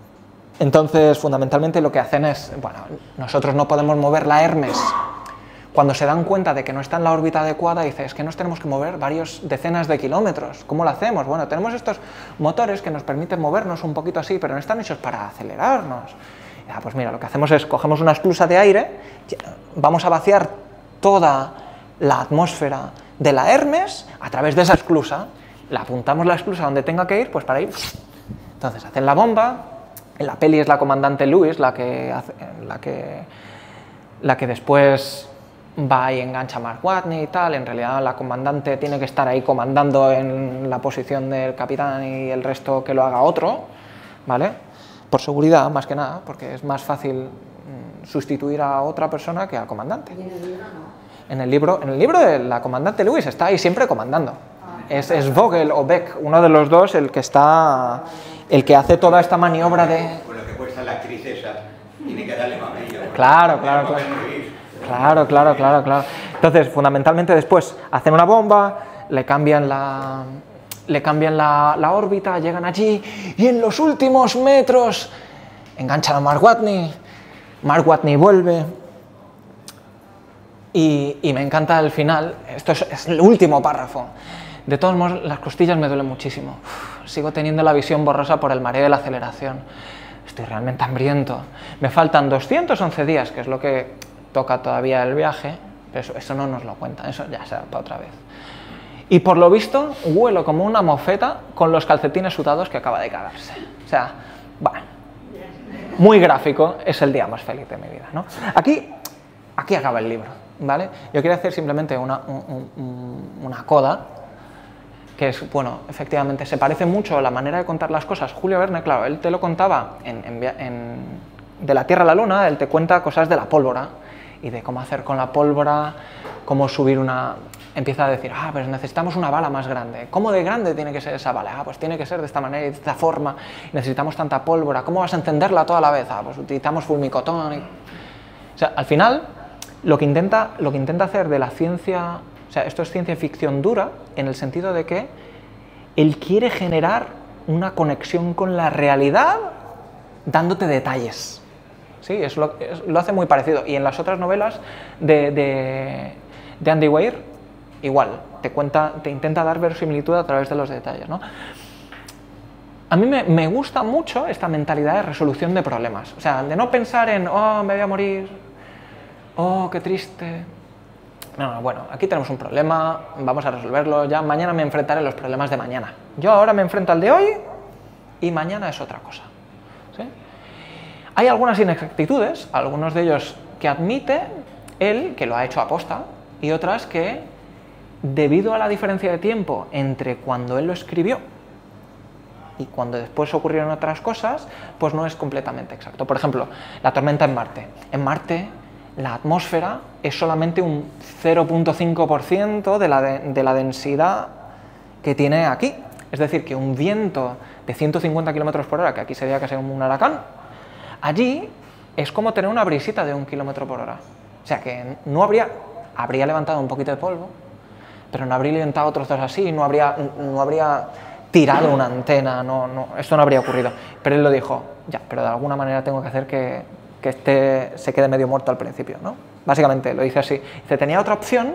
S2: Entonces, fundamentalmente lo que hacen es, bueno, nosotros no podemos mover la Hermes cuando se dan cuenta de que no está en la órbita adecuada, dice, es que nos tenemos que mover varios decenas de kilómetros. ¿Cómo lo hacemos? Bueno, tenemos estos motores que nos permiten movernos un poquito así, pero no están hechos para acelerarnos. Ah, pues mira, lo que hacemos es, cogemos una esclusa de aire, vamos a vaciar toda la atmósfera de la Hermes a través de esa esclusa, la apuntamos la esclusa donde tenga que ir, pues para ir. Entonces hacen la bomba, en la peli es la comandante Lewis la que, hace, la que, la que después va y engancha a Mark Watney y tal. En realidad la comandante tiene que estar ahí comandando en la posición del capitán y el resto que lo haga otro, ¿vale? Por seguridad, más que nada, porque es más fácil sustituir a otra persona que al comandante.
S3: ¿Y en el libro no?
S2: En el libro, en el libro de la comandante Lewis está ahí siempre comandando. Es, es Vogel o Beck, uno de los dos, el que está, el que hace toda esta maniobra de...
S1: Con lo que cuesta la actriz esa, tiene que darle más brillo.
S2: Claro, claro, claro. Claro, claro, claro, claro. Entonces, fundamentalmente después hacen una bomba, le cambian la, le cambian la, la órbita, llegan allí y en los últimos metros enganchan a Mark Watney, Mark Watney vuelve y, y me encanta el final, esto es, es el último párrafo. De todos modos, las costillas me duelen muchísimo. Uf, sigo teniendo la visión borrosa por el mareo de la aceleración. Estoy realmente hambriento. Me faltan doscientos once días, que es lo que toca todavía el viaje, pero eso, eso no nos lo cuentan, eso ya será para otra vez. Y por lo visto, huelo como una mofeta con los calcetines sudados que acaba de cagarse. O sea, bueno, muy gráfico, es el día más feliz de mi vida, ¿no? Aquí, aquí acaba el libro, ¿vale? Yo quería hacer simplemente una, un, un, una coda, que es, bueno, efectivamente, se parece mucho a la manera de contar las cosas. Julio Verne, claro, él te lo contaba en, en, en, de la Tierra a la Luna, él te cuenta cosas de la pólvora, y de cómo hacer con la pólvora, cómo subir una... Empieza a decir, ah, pues necesitamos una bala más grande. ¿Cómo de grande tiene que ser esa bala? Ah, pues tiene que ser de esta manera y de esta forma. Necesitamos tanta pólvora. ¿Cómo vas a encenderla toda la vez? Ah, pues utilizamos fulmicotón. Y... O sea, al final, lo que, intenta, lo que intenta hacer de la ciencia... O sea, esto es ciencia ficción dura, en el sentido de que él quiere generar una conexión con la realidad dándote detalles. Sí, es lo, es, lo hace muy parecido. Y en las otras novelas de, de, de Andy Weir, igual, te, cuenta, te intenta dar verosimilitud a través de los detalles, ¿no? A mí me, me gusta mucho esta mentalidad de resolución de problemas. O sea, de no pensar en, oh, me voy a morir, oh, qué triste. No, no, bueno, aquí tenemos un problema, vamos a resolverlo, ya mañana me enfrentaré a los problemas de mañana. Yo ahora me enfrento al de hoy y mañana es otra cosa. ¿Sí? Hay algunas inexactitudes, algunos de ellos que admite él, que lo ha hecho aposta, y otras que, debido a la diferencia de tiempo entre cuando él lo escribió y cuando después ocurrieron otras cosas, pues no es completamente exacto. Por ejemplo, la tormenta en Marte. En Marte la atmósfera es solamente un cero punto cinco por ciento de la, de, de la densidad que tiene aquí. Es decir, que un viento de ciento cincuenta kilómetros por hora, que aquí sería casi un huracán, allí es como tener una brisita de un kilómetro por hora. O sea que no habría, habría levantado un poquito de polvo, pero no habría levantado trozos así, no habría, no habría tirado una antena, no, no, esto no habría ocurrido. Pero él lo dijo, ya, pero de alguna manera tengo que hacer que, que este se quede medio muerto al principio, ¿no? Básicamente lo dice así. Dice, tenía otra opción,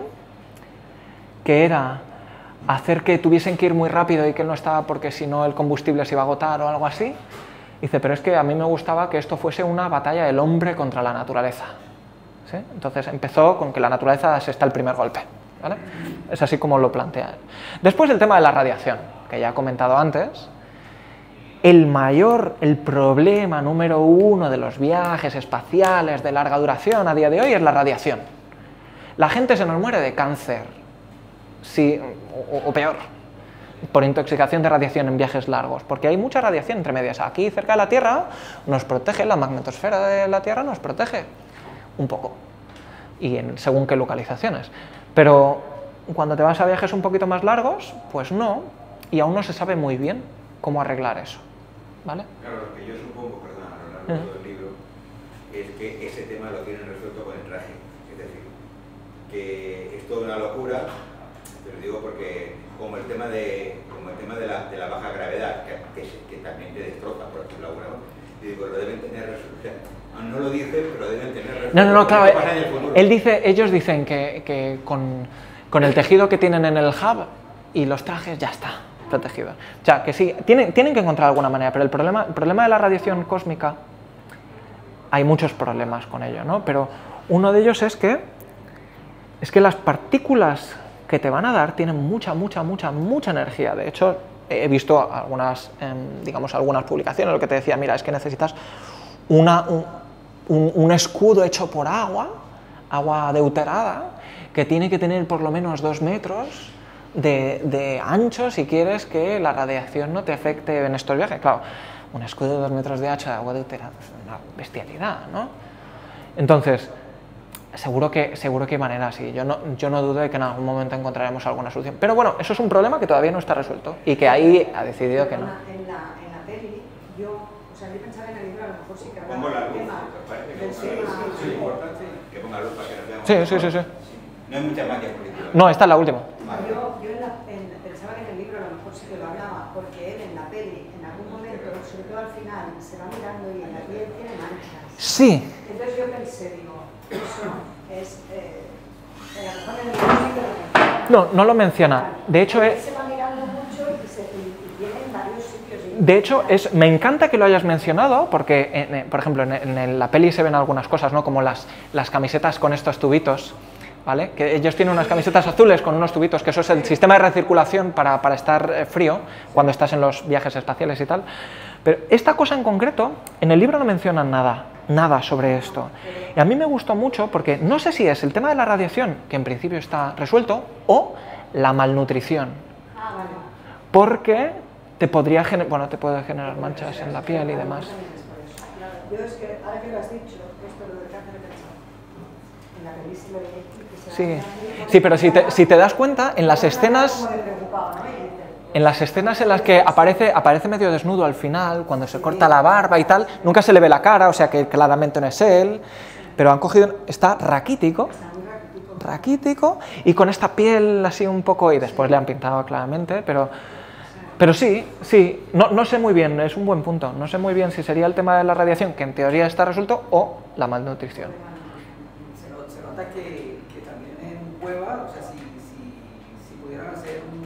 S2: que era hacer que tuviesen que ir muy rápido y que él no estaba porque si no el combustible se iba a agotar o algo así. Dice, pero es que a mí me gustaba que esto fuese una batalla del hombre contra la naturaleza. ¿Sí? Entonces empezó con que la naturaleza se está el primer golpe. ¿Vale? Es así como lo plantea él. Después el tema de la radiación, que ya he comentado antes. El mayor, el problema número uno de los viajes espaciales de larga duración a día de hoy es la radiación. La gente se nos muere de cáncer, sí, o, o peor, por intoxicación de radiación en viajes largos, porque hay mucha radiación entre medias. Aquí cerca de la Tierra nos protege, la magnetosfera de la Tierra nos protege un poco, y en según qué localizaciones. Pero cuando te vas a viajes un poquito más largos, pues no, y aún no se sabe muy bien cómo arreglar eso, ¿vale?
S1: Claro, lo que yo supongo, perdón, a lo largo uh-huh. del libro, es que ese tema lo tienen resuelto con el traje. Es decir, que es toda una locura, te lo digo porque como el tema de, como el tema de, la, de la baja gravedad, que, que, que también te destroza, por ejemplo, alguna, y digo, lo deben tener resuelto. No lo dice, pero deben tener...
S2: No, no, no, claro,
S1: ¿Qué pasa en el futuro?
S2: él dice, ellos dicen que, que con, con el tejido que tienen en el hub y los trajes ya está protegido. O sea, que sí, tienen, tienen que encontrar alguna manera, pero el problema, el problema de la radiación cósmica, hay muchos problemas con ello, ¿no? Pero uno de ellos es que, es que las partículas que te van a dar tienen mucha, mucha, mucha, mucha energía. De hecho, he visto algunas, eh, digamos, algunas publicaciones, lo que te decía, mira, es que necesitas una, un, un, un escudo hecho por agua, agua deuterada, que tiene que tener por lo menos dos metros de, de ancho si quieres que la radiación no te afecte en estos viajes. Claro, un escudo de dos metros de ancho de agua deuterada es una bestialidad, ¿no? Entonces, seguro que, seguro que hay maneras, y yo no, yo no dudo de que en algún momento encontraremos alguna solución. Pero bueno, eso es un problema que todavía no está resuelto y que ahí ha decidido que no.
S3: En la, en la peli, yo, o sea, yo pensaba en el libro, a lo mejor sí que hablaba
S1: Pongo la
S3: del
S1: luz,
S3: tema,
S1: ¿os parece? Que
S3: del
S1: ponga la luz,
S3: tema-
S1: es importante que ponga luz para que nos veamos.
S2: Sí, sí, sí, sí.
S1: No hay mucha magia política.
S2: No, esta es la última.
S3: Yo, yo en la- en- pensaba que en el libro a lo mejor sí que lo hablaba, porque él en la peli, en algún momento, sobre todo al final, se va mirando y en la piel tiene manchas.
S2: Sí,
S3: Entonces yo pensé, digo, eso es, eh, a lo mejor en el libro sí que lo menciona.
S2: no, no lo menciona. De hecho,
S3: Él
S2: es,
S3: se va mirando mucho y, se, y, y tiene en varios sitios.
S2: de hecho es, me encanta que lo hayas mencionado porque, en- en- por ejemplo, en, en la peli se ven algunas cosas, ¿no? Como las, las camisetas con estos tubitos, ¿vale? Que ellos tienen unas camisetas azules con unos tubitos, que eso es el sistema de recirculación para, para estar eh, frío cuando estás en los viajes espaciales y tal. Pero esta cosa en concreto, en el libro no mencionan nada, nada sobre esto. Y a mí me gustó mucho porque no sé si es el tema de la radiación, que en principio está resuelto, o la malnutrición.
S3: Ah, vale.
S2: Porque te podría gener- bueno, te puede generar manchas en la piel y demás.
S3: Yo es que, ahora que lo has dicho, esto lo del cáncer he pensado. En la peli se lo leí que se
S2: Sí,
S3: va-
S2: sí, pero si te, si te das cuenta, en las escenas,
S3: Como de preocupado, ¿no? Y dice,
S2: en las escenas en las que aparece, aparece medio desnudo al final, cuando se corta la barba y tal, nunca se le ve la cara, o sea que claramente no es él, pero han cogido, está raquítico, raquítico, y con esta piel así un poco, y después le han pintado claramente, pero, pero sí, sí, no, no sé muy bien, es un buen punto, no sé muy bien si sería el tema de la radiación, que en teoría está resuelto, o la malnutrición.
S4: Se, no- se nota que, que también en Cueva, o sea, si, si, si pudieran hacer un,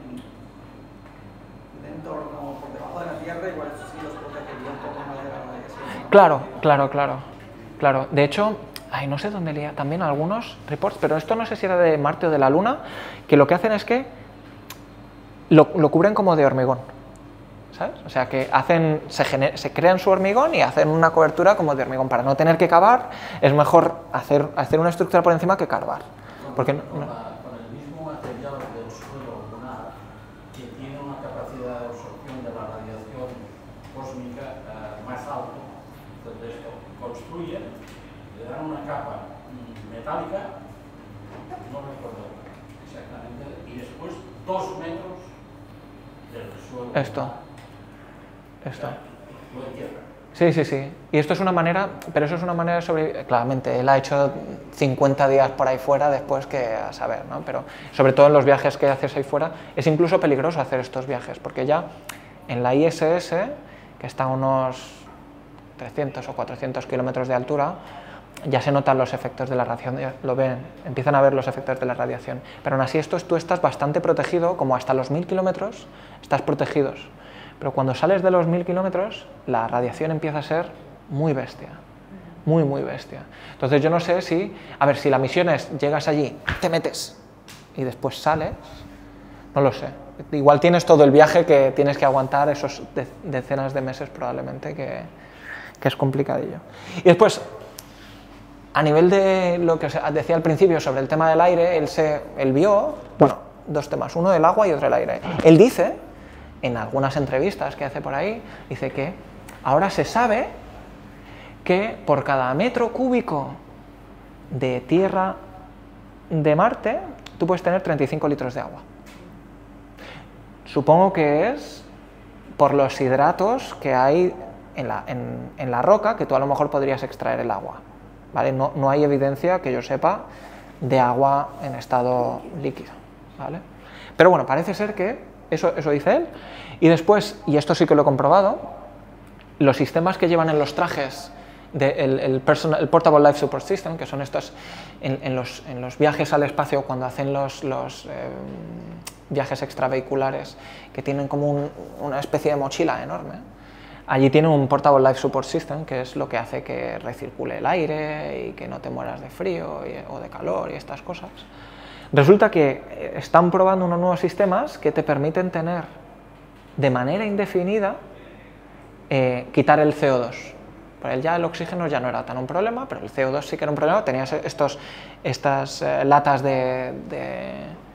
S4: un entorno por debajo de la tierra, igual eso sí los protegería un poco más de la radiación, ¿no?
S2: Claro, claro, claro, claro. De hecho, ay, no sé dónde leía también algunos reports, pero esto no sé si era de Marte o de la Luna, que lo que hacen es que lo, lo cubren como de hormigón, ¿sabes? O sea, que hacen, se, gener- se crean su hormigón y hacen una cobertura como de hormigón. Para no tener que cavar, es mejor hacer, hacer una estructura por encima que cavar. Porque no-
S6: con,
S2: no-
S6: la- con el mismo material del suelo lunar, que tiene una capacidad de absorción de la radiación cósmica eh, más alto, entonces esto construyen, le dan una capa mm, metálica, no recuerdo exactamente, y después dos metros del suelo.
S2: Esto.
S6: lunar.
S2: Esto.
S6: Lo entierran.
S2: Sí, sí, sí. Y esto es una manera, pero eso es una manera de sobrevivir. Claramente, él ha hecho cincuenta días por ahí fuera después que a saber, ¿no? Pero sobre todo en los viajes que haces ahí fuera, es incluso peligroso hacer estos viajes, porque ya en la I S S, que está a unos trescientos o cuatrocientos kilómetros de altura, ya se notan los efectos de la radiación, ya lo ven, empiezan a ver los efectos de la radiación. Pero aún así, esto es- tú estás bastante protegido, como hasta los mil kilómetros, estás protegidos. Pero cuando sales de los mil kilómetros, la radiación empieza a ser muy bestia, muy, muy bestia. Entonces yo no sé si, a ver, si la misión es, llegas allí, te metes y después sales, no lo sé. Igual tienes todo el viaje que tienes que aguantar esos de- decenas de meses probablemente, que, que es complicadillo. Y después, a nivel de lo que os decía al principio sobre el tema del aire, él, se, él vio, bueno, dos temas, uno el agua y otro el aire. Él dice, en algunas entrevistas que hace por ahí, dice que ahora se sabe que por cada metro cúbico de tierra de Marte, tú puedes tener treinta y cinco litros de agua. Supongo que es por los hidratos que hay en la, en, en la roca, que tú a lo mejor podrías extraer el agua. ¿Vale? No, no hay evidencia, que yo sepa, de agua en estado líquido. ¿Vale? Pero bueno, parece ser que eso, eso dice él. Y después, y esto sí que lo he comprobado, los sistemas que llevan en los trajes de, el, el, personal, el Portable Life Support System, que son estos en, en, los, en los viajes al espacio, cuando hacen los, los eh, viajes extravehiculares, que tienen como un, una especie de mochila enorme. Allí tienen un Portable Life Support System, que es lo que hace que recircule el aire y que no te mueras de frío y, o de calor y estas cosas. Resulta que están probando unos nuevos sistemas que te permiten tener de manera indefinida eh, quitar el C O dos. Para él ya el oxígeno ya no era tan un problema, pero el C O dos sí que era un problema. Tenías estos, estas eh, latas de, de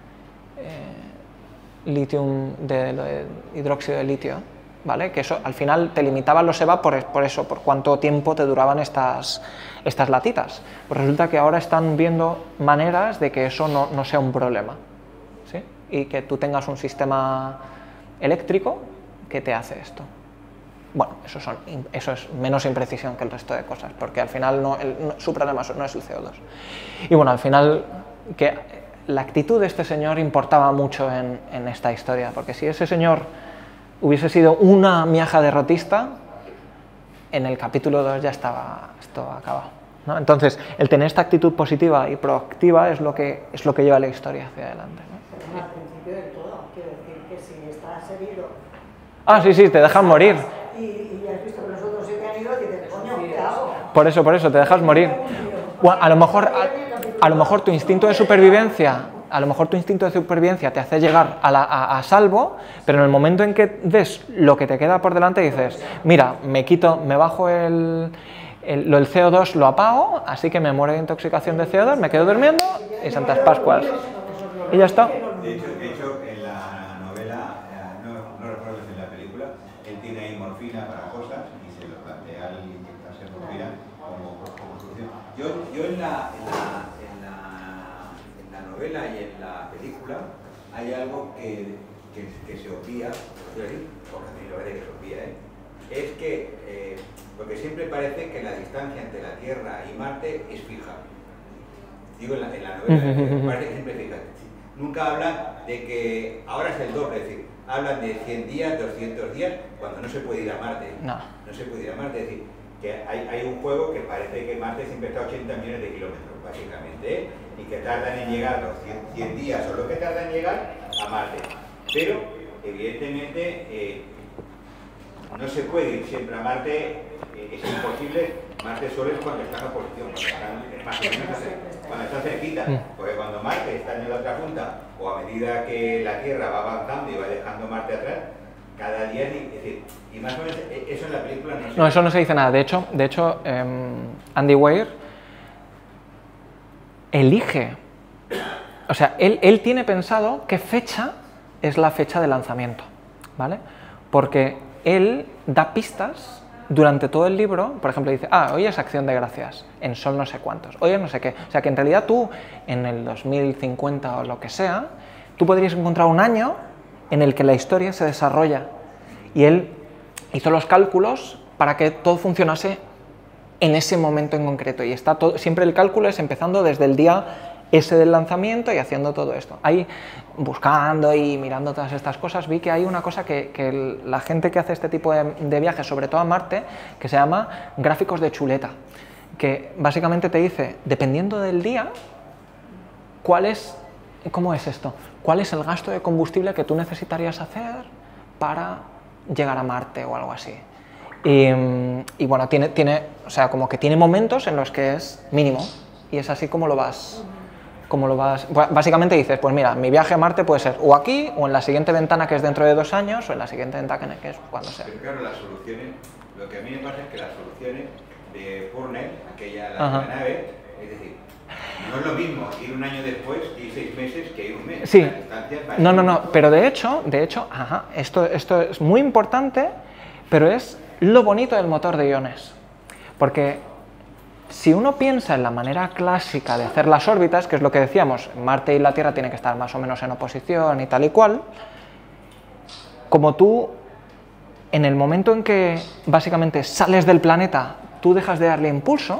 S2: eh, litium, de, de hidróxido de litio, ¿vale? Que eso al final te limitaban los E V A por, por eso, por cuánto tiempo te duraban estas, estas latitas. Pues resulta que ahora están viendo maneras de que eso no, no sea un problema, ¿sí? Y que tú tengas un sistema eléctrico que te hace esto. Bueno, eso, son, eso es menos imprecisión que el resto de cosas, porque al final no, el, no, su problema no es el C O dos. Y bueno, al final que la actitud de este señor importaba mucho en, en esta historia, porque si ese señor hubiese sido una miaja derrotista, en el capítulo dos ya estaba esto acabado, ¿no? Entonces, el tener esta actitud positiva y proactiva es lo que, es lo que lleva la historia hacia adelante, ¿no?
S3: Pero al principio de todo, quiero decir que si estás herido...
S2: Ah, sí, sí, te dejan morir.
S3: Y, y has visto que los otros se te han ido y dices, coño, ¿qué hago?
S2: Por eso, por eso, te dejas morir. Bueno, a lo mejor, a, a lo mejor tu instinto de supervivencia... A lo mejor tu instinto de supervivencia te hace llegar a, la, a, a salvo, pero en el momento en que ves lo que te queda por delante dices, mira, me quito, me bajo el, el, el C O dos, lo apago, así que me muero de intoxicación de C O dos, me quedo durmiendo y Santas Pascuas. Y ya está.
S1: De hecho, de hecho en la novela, no, no recuerdo si en la película, él tiene ahí morfina para cosas y se lo plantea al inyectarse morfina como, como solución. Yo, yo en la... En la novela y en la película hay algo que, que, que se obvia, porque a mí lo parece que se obvia, ¿eh? Es que, eh, porque siempre parece que la distancia entre la Tierra y Marte es fija. Digo, en la, en la novela parece que siempre es fija. Nunca hablan de que ahora es el doble, es decir, hablan de cien días, doscientos días, cuando no se puede ir a Marte.
S2: No.
S1: No se puede ir a Marte, es decir, que hay, hay un juego que parece que Marte siempre está a ochenta millones de kilómetros, básicamente, ¿eh? Y que tardan en llegar los cien, cien días o lo que tardan en llegar a Marte. Pero, evidentemente, eh, no se puede ir siempre a Marte, eh, es imposible. Marte solo es cuando está en oposición, cuando está, más o menos, cuando está cerquita, porque cuando Marte está en la otra punta, o a medida que la Tierra va avanzando y va dejando Marte atrás, cada día, es decir, y más o menos eso en la película no se...
S2: No, eso no se dice nada. De hecho, de hecho eh, Andy Weir elige, o sea, él, él tiene pensado qué fecha es la fecha de lanzamiento, ¿vale? Porque él da pistas durante todo el libro, por ejemplo, dice, ah, hoy es Acción de Gracias, en Sol no sé cuántos, hoy es no sé qué. O sea, que en realidad tú, en el dos mil cincuenta o lo que sea, tú podrías encontrar un año en el que la historia se desarrolla. Y él hizo los cálculos para que todo funcionase en ese momento en concreto. Y está todo, siempre el cálculo es empezando desde el día ese del lanzamiento y haciendo todo esto. Ahí, buscando y mirando todas estas cosas, vi que hay una cosa que, que el, la gente que hace este tipo de, de viajes, sobre todo a Marte, que se llama gráficos de chuleta, que básicamente te dice, dependiendo del día, cuál es, ¿cómo es esto? ¿Cuál es el gasto de combustible que tú necesitarías hacer para llegar a Marte o algo así? Y, y bueno, tiene, tiene, o sea, como que tiene momentos en los que es mínimo, y es así como lo vas... Como lo vas, básicamente dices, pues mira, mi viaje a Marte puede ser o aquí, o en la siguiente ventana que es dentro de dos años, o en la siguiente ventana que es cuando sea.
S1: Pero claro, las soluciones, lo que a mí me pasa es que las soluciones de Purnell, aquella la, la nave, es decir, no es lo mismo ir un año después y seis meses que ir un mes.
S2: Sí, no, no, no, pero de hecho, de hecho, ajá, esto, esto es muy importante, pero es lo bonito del motor de iones, porque si uno piensa en la manera clásica de hacer las órbitas, que es lo que decíamos, Marte y la Tierra tienen que estar más o menos en oposición y tal y cual, como tú, en el momento en que básicamente sales del planeta, tú dejas de darle impulso,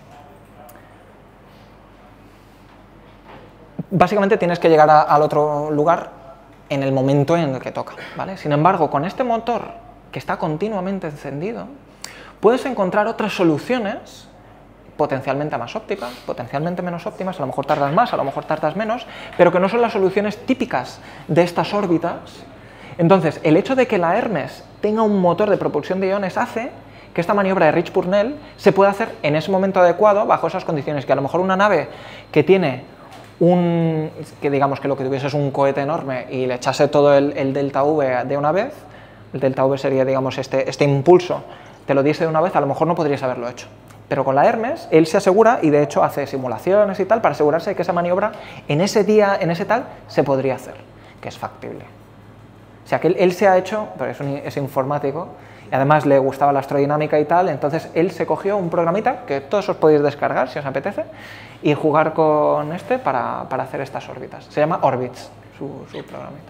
S2: básicamente tienes que llegar a, al otro lugar en el momento en el que toca, ¿vale? Sin embargo, con este motor, que está continuamente encendido, puedes encontrar otras soluciones potencialmente más ópticas, potencialmente menos óptimas, a lo mejor tardas más, a lo mejor tardas menos, pero que no son las soluciones típicas de estas órbitas. Entonces, el hecho de que la Hermes tenga un motor de propulsión de iones hace que esta maniobra de Rich-Purnell se pueda hacer en ese momento adecuado, bajo esas condiciones, que a lo mejor una nave que tiene un, que digamos que lo que tuviese es un cohete enorme y le echase todo el, el delta V de una vez, el delta V sería, digamos, este, este impulso, te lo diese de una vez, a lo mejor no podrías haberlo hecho. Pero con la Hermes, él se asegura, y de hecho hace simulaciones y tal, para asegurarse de que esa maniobra, en ese día, en ese tal, se podría hacer, que es factible. O sea, que él, él se ha hecho, pero es, un, es informático, y además le gustaba la astrodinámica y tal, entonces él se cogió un programita, que todos os podéis descargar, si os apetece, y jugar con este para, para hacer estas órbitas. Se llama Orbits, su, su programita.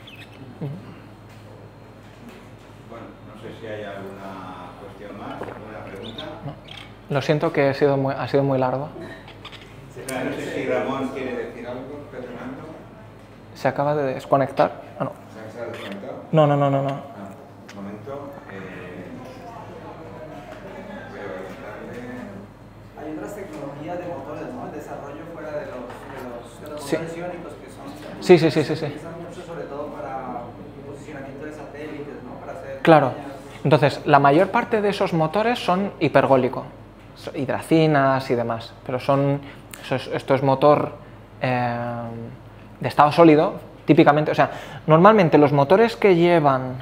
S1: Bueno, no sé si hay alguna cuestión más, alguna pregunta.
S2: No. Lo siento que ha sido muy, ha sido muy largo.
S1: No sé si Ramón quiere decir algo, Fernando.
S2: ¿Se acaba de desconectar? Ah, no.
S5: ¿Se ha desconectado?
S2: No, no, no, no. no.
S5: Ah, un momento. Eh, voy a preguntarle.
S4: Hay otras tecnologías de motores, ¿no? El desarrollo fuera de los, de los, de los
S2: Sí.
S4: motores iónicos que son...
S2: Sí, sí, sí, sí, sí.
S4: Se utilizan mucho sobre todo para posicionamiento de satélites, ¿no? Para hacer...
S2: Claro.
S4: pequeñas-
S2: Entonces, la mayor parte de esos motores son hipergólico, hidracinas y demás, pero son, eso es- esto es motor eh, de estado sólido, típicamente, o sea, normalmente los motores que llevan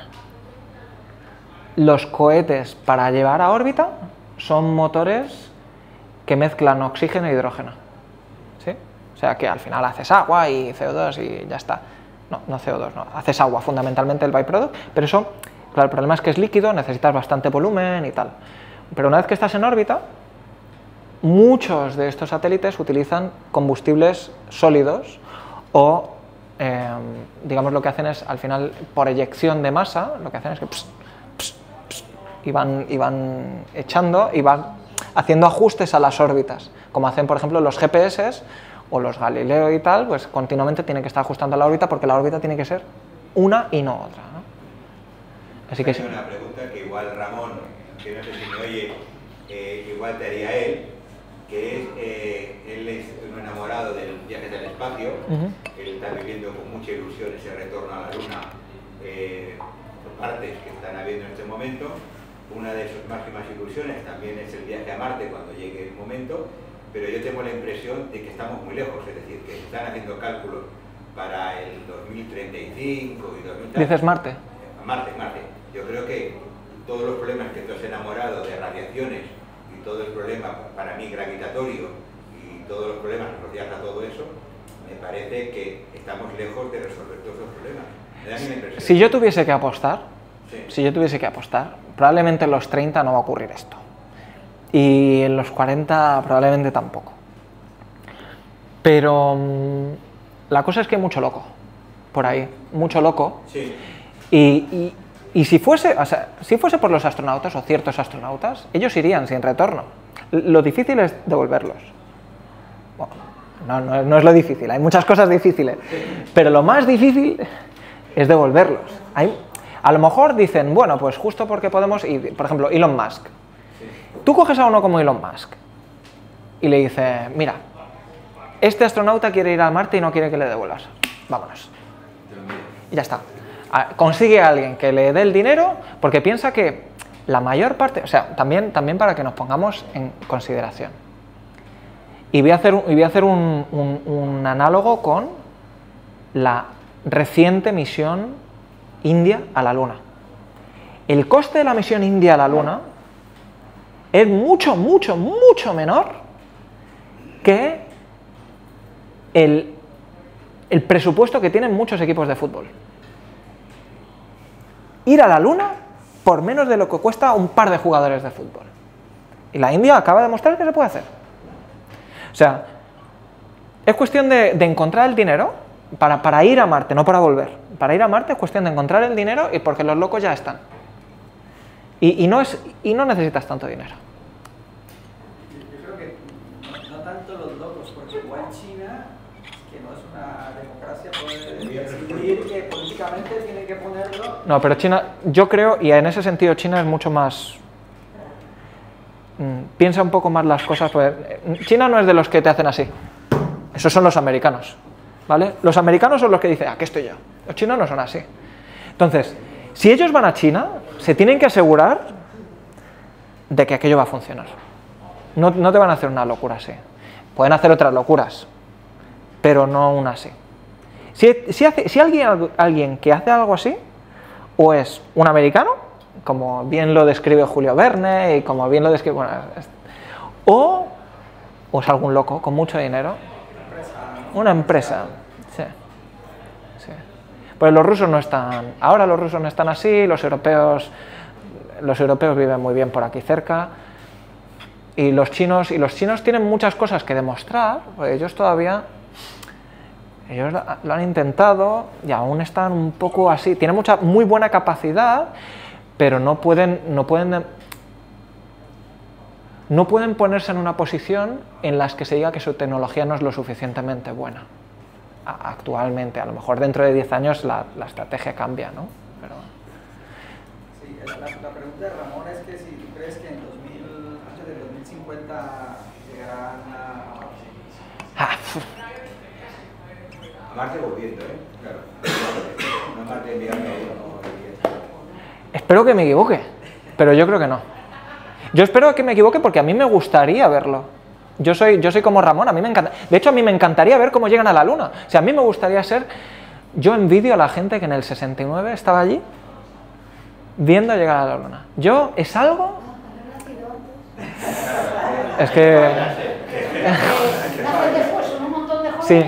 S2: los cohetes para llevar a órbita son motores que mezclan oxígeno e hidrógeno, ¿sí? O sea, que al final haces agua y C O dos y ya está. No, no C O dos, no, haces agua, fundamentalmente el byproduct, pero eso, claro, el problema es que es líquido, necesitas bastante volumen y tal. Pero una vez que estás en órbita, muchos de estos satélites utilizan combustibles sólidos o, eh, digamos, lo que hacen es, al final, por eyección de masa, lo que hacen es que pss, pss, pss, y, van, y van echando y van haciendo ajustes a las órbitas, como hacen, por ejemplo, los G P S o los Galileo y tal, pues continuamente tienen que estar ajustando la órbita porque la órbita tiene que ser una y no otra, ¿no? Así que sí.
S1: Hay una pregunta que igual Ramón, que no sé si me oye, eh, igual te haría él, que es, eh, él es un enamorado del viaje del espacio,
S2: Ujú.
S1: él está viviendo con mucha ilusión ese retorno a la Luna, eh, por partes que están habiendo en este momento. Una de sus máximas ilusiones también es el viaje a Marte cuando llegue el momento, pero yo tengo la impresión de que estamos muy lejos, es decir, que se están haciendo cálculos para el dos mil treinta y cinco y dos mil...
S2: ¿Dices Marte?
S1: Marte, Marte. Yo creo que todos los problemas que tú has enamorado de radiaciones y todo el problema para mí gravitatorio y todos los problemas asociados a todo eso, me parece que estamos lejos de resolver todos esos problemas. Me da la impresión.
S2: Si yo tuviese que apostar,
S1: Sí.
S2: si yo tuviese que apostar, probablemente en los treinta no va a ocurrir esto. Y en los cuarenta probablemente tampoco. Pero mmm, la cosa es que hay mucho loco por ahí, mucho loco.
S1: Sí.
S2: Y, y, y si fuese, o sea, si fuese por los astronautas o ciertos astronautas, ellos irían sin retorno. Lo difícil es devolverlos. Bueno, no, no, es- no es lo difícil, hay muchas cosas difíciles, pero lo más difícil es devolverlos. Hay, a lo mejor dicen, bueno, pues justo porque podemos, y, por ejemplo, Elon Musk. Tú coges a uno como Elon Musk y le dices, mira, este astronauta quiere ir a Marte y no quiere que le devuelvas. Vámonos. Y ya está. A- Consigue a alguien que le dé el dinero porque piensa que la mayor parte, o sea, también, también para que nos pongamos en consideración. Y voy a hacer, un, y voy a hacer un, un- un análogo con la reciente misión India a la Luna. El coste de la misión India a la Luna es mucho, mucho, mucho menor que el, el presupuesto que tienen muchos equipos de fútbol. Ir a la Luna por menos de lo que cuesta un par de jugadores de fútbol. Y la India acaba de demostrar que se puede hacer. O sea, es cuestión de, de encontrar el dinero para, para ir a Marte, no para volver. Para ir a Marte es cuestión de encontrar el dinero y porque los locos ya están. Y, y, no, es, y no necesitas tanto dinero.
S4: Yo creo que no, no tanto los locos, porque igual China, que no es una democracia, puede decidir que políticamente tiene que ponerlo.
S2: No, pero China, yo creo, y en ese sentido China es mucho más... mm, piensa un poco más las cosas, pues, China no es de los que te hacen así, esos son los americanos, ¿vale? Los americanos son los que dicen, aquí estoy yo, los chinos no son así. Entonces, si ellos van a China, se tienen que asegurar de que aquello va a funcionar. No, no te van a hacer una locura así. Pueden hacer otras locuras, pero no una así. Si, si, hace, si alguien, alguien que hace algo así, o es un americano, como bien lo describe Julio Verne y como bien lo describe... Bueno, es, o, o es algún loco con mucho dinero. Una empresa. Sí. Sí. Pues los rusos no están... Ahora los rusos no están así, los europeos, los europeos viven muy bien por aquí cerca. Y los chinos, y los chinos tienen muchas cosas que demostrar, porque ellos todavía... Ellos lo han intentado y aún están un poco así. Tienen mucha, muy buena capacidad, pero no pueden, no pueden, no pueden ponerse en una posición en la que se diga que su tecnología no es lo suficientemente buena. Actualmente, a lo mejor dentro de diez años la, la estrategia cambia, ¿no? Pero...
S4: Sí, la, la pregunta de Ramón es que si tú crees que en dos mil, antes del dos mil cincuenta llegarán a...
S2: Ah,
S1: A Marte volviendo, ¿eh? Claro. No Marte enviando ahí, no.
S2: Espero que me equivoque, pero yo creo que no. Yo espero que me equivoque porque a mí me gustaría verlo. Yo soy, yo soy como Ramón, a mí me encanta. De hecho, a mí me encantaría ver cómo llegan a la Luna. O sea, a mí me gustaría ser... Yo envidio a la gente que en el sesenta y nueve estaba allí viendo llegar a la Luna. Yo, es algo... Es que... Sí.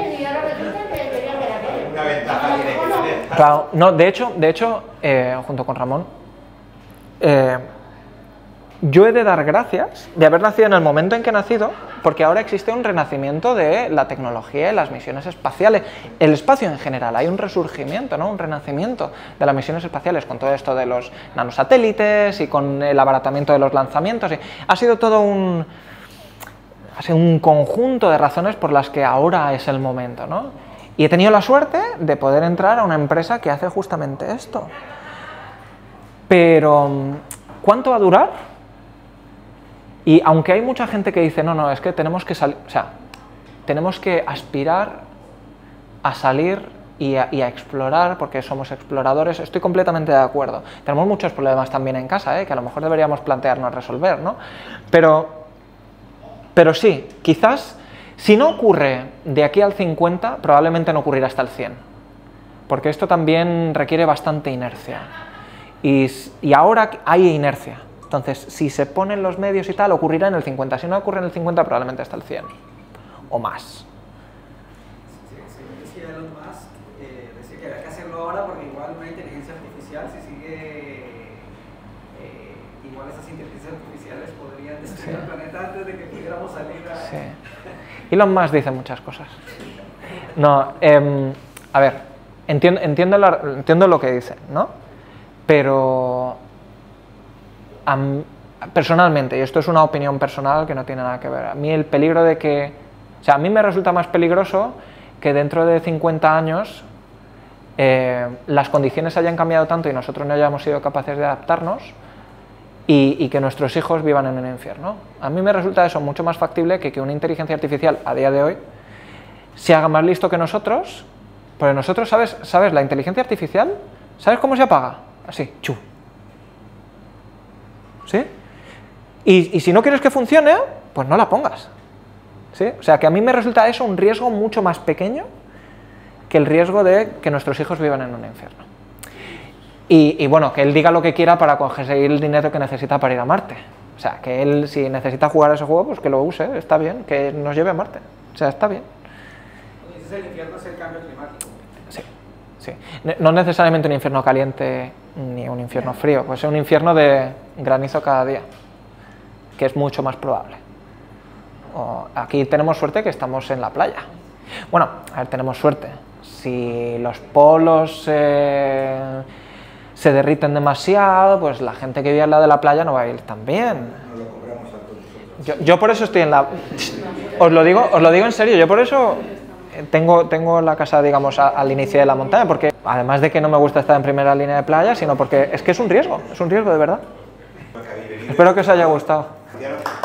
S2: Claro, no, de hecho, de hecho eh, junto con Ramón, eh, yo he de dar gracias de haber nacido en el momento en que he nacido, porque ahora existe un renacimiento de la tecnología y las misiones espaciales, el espacio en general, hay un resurgimiento, ¿no? Un renacimiento de las misiones espaciales con todo esto de los nanosatélites y con el abaratamiento de los lanzamientos. Y ha sido todo un, ha sido un conjunto de razones por las que ahora es el momento, ¿no? Y he tenido la suerte de poder entrar a una empresa que hace justamente esto. Pero, ¿cuánto va a durar? Y aunque hay mucha gente que dice, no, no, es que tenemos que salir, o sea, tenemos que aspirar a salir y a, y a explorar, porque somos exploradores, estoy completamente de acuerdo. Tenemos muchos problemas también en casa, ¿eh? Que a lo mejor deberíamos plantearnos resolver, ¿no? Pero, pero sí, quizás... Si no ocurre de aquí al cincuenta, probablemente no ocurrirá hasta el cien, porque esto también requiere bastante inercia, y, y ahora hay inercia, entonces si se ponen los medios y tal, ocurrirá en el cincuenta, si no ocurre en el cincuenta, probablemente hasta el cien, o más.
S4: Sí, según decía Elon Musk, eh, decía que había que hacerlo ahora porque igual una inteligencia artificial, si sigue, eh, igual esas inteligencias artificiales podrían destruir sí. el planeta antes de que pudiéramos salir a...
S2: Sí. Elon Musk dice muchas cosas. No, eh, a ver, entiendo, entiendo, la, entiendo lo que dice, ¿no? Pero um, personalmente, y esto es una opinión personal que no tiene nada que ver, a mí el peligro de que... O sea, a mí me resulta más peligroso que dentro de cincuenta años eh, las condiciones hayan cambiado tanto y nosotros no hayamos sido capaces de adaptarnos, Y, y que nuestros hijos vivan en un infierno. A mí me resulta eso mucho más factible que que una inteligencia artificial a día de hoy se haga más listo que nosotros, porque nosotros, ¿sabes? ¿Sabes? La inteligencia artificial, ¿sabes cómo se apaga? Así, chu. ¿Sí? Y, y si no quieres que funcione, pues no la pongas. ¿Sí? O sea, que a mí me resulta eso un riesgo mucho más pequeño que el riesgo de que nuestros hijos vivan en un infierno. Y, y bueno, que él diga lo que quiera para conseguir el dinero que necesita para ir a Marte. O sea, que él, si necesita jugar a ese juego, pues que lo use, está bien, que nos lleve a Marte. O sea, está bien.
S4: Entonces el infierno es el cambio climático.
S2: Sí, sí. No necesariamente un infierno caliente ni un infierno frío, pues es un infierno de granizo cada día, que es mucho más probable. O aquí tenemos suerte que estamos en la playa. Bueno, a ver, tenemos suerte. Si los polos... Eh, se derriten demasiado, pues la gente que vive al lado de la playa no va a ir tan bien.
S5: No lo cobramos a todos nosotros.
S2: Yo, yo por eso estoy en la... Os lo digo, os lo digo en serio, yo por eso tengo, tengo la casa, digamos, a, al inicio de la montaña, porque además de que no me gusta estar en primera línea de playa, sino porque es que es un riesgo, es un riesgo de verdad. Espero que os haya gustado.
S1: Gracias.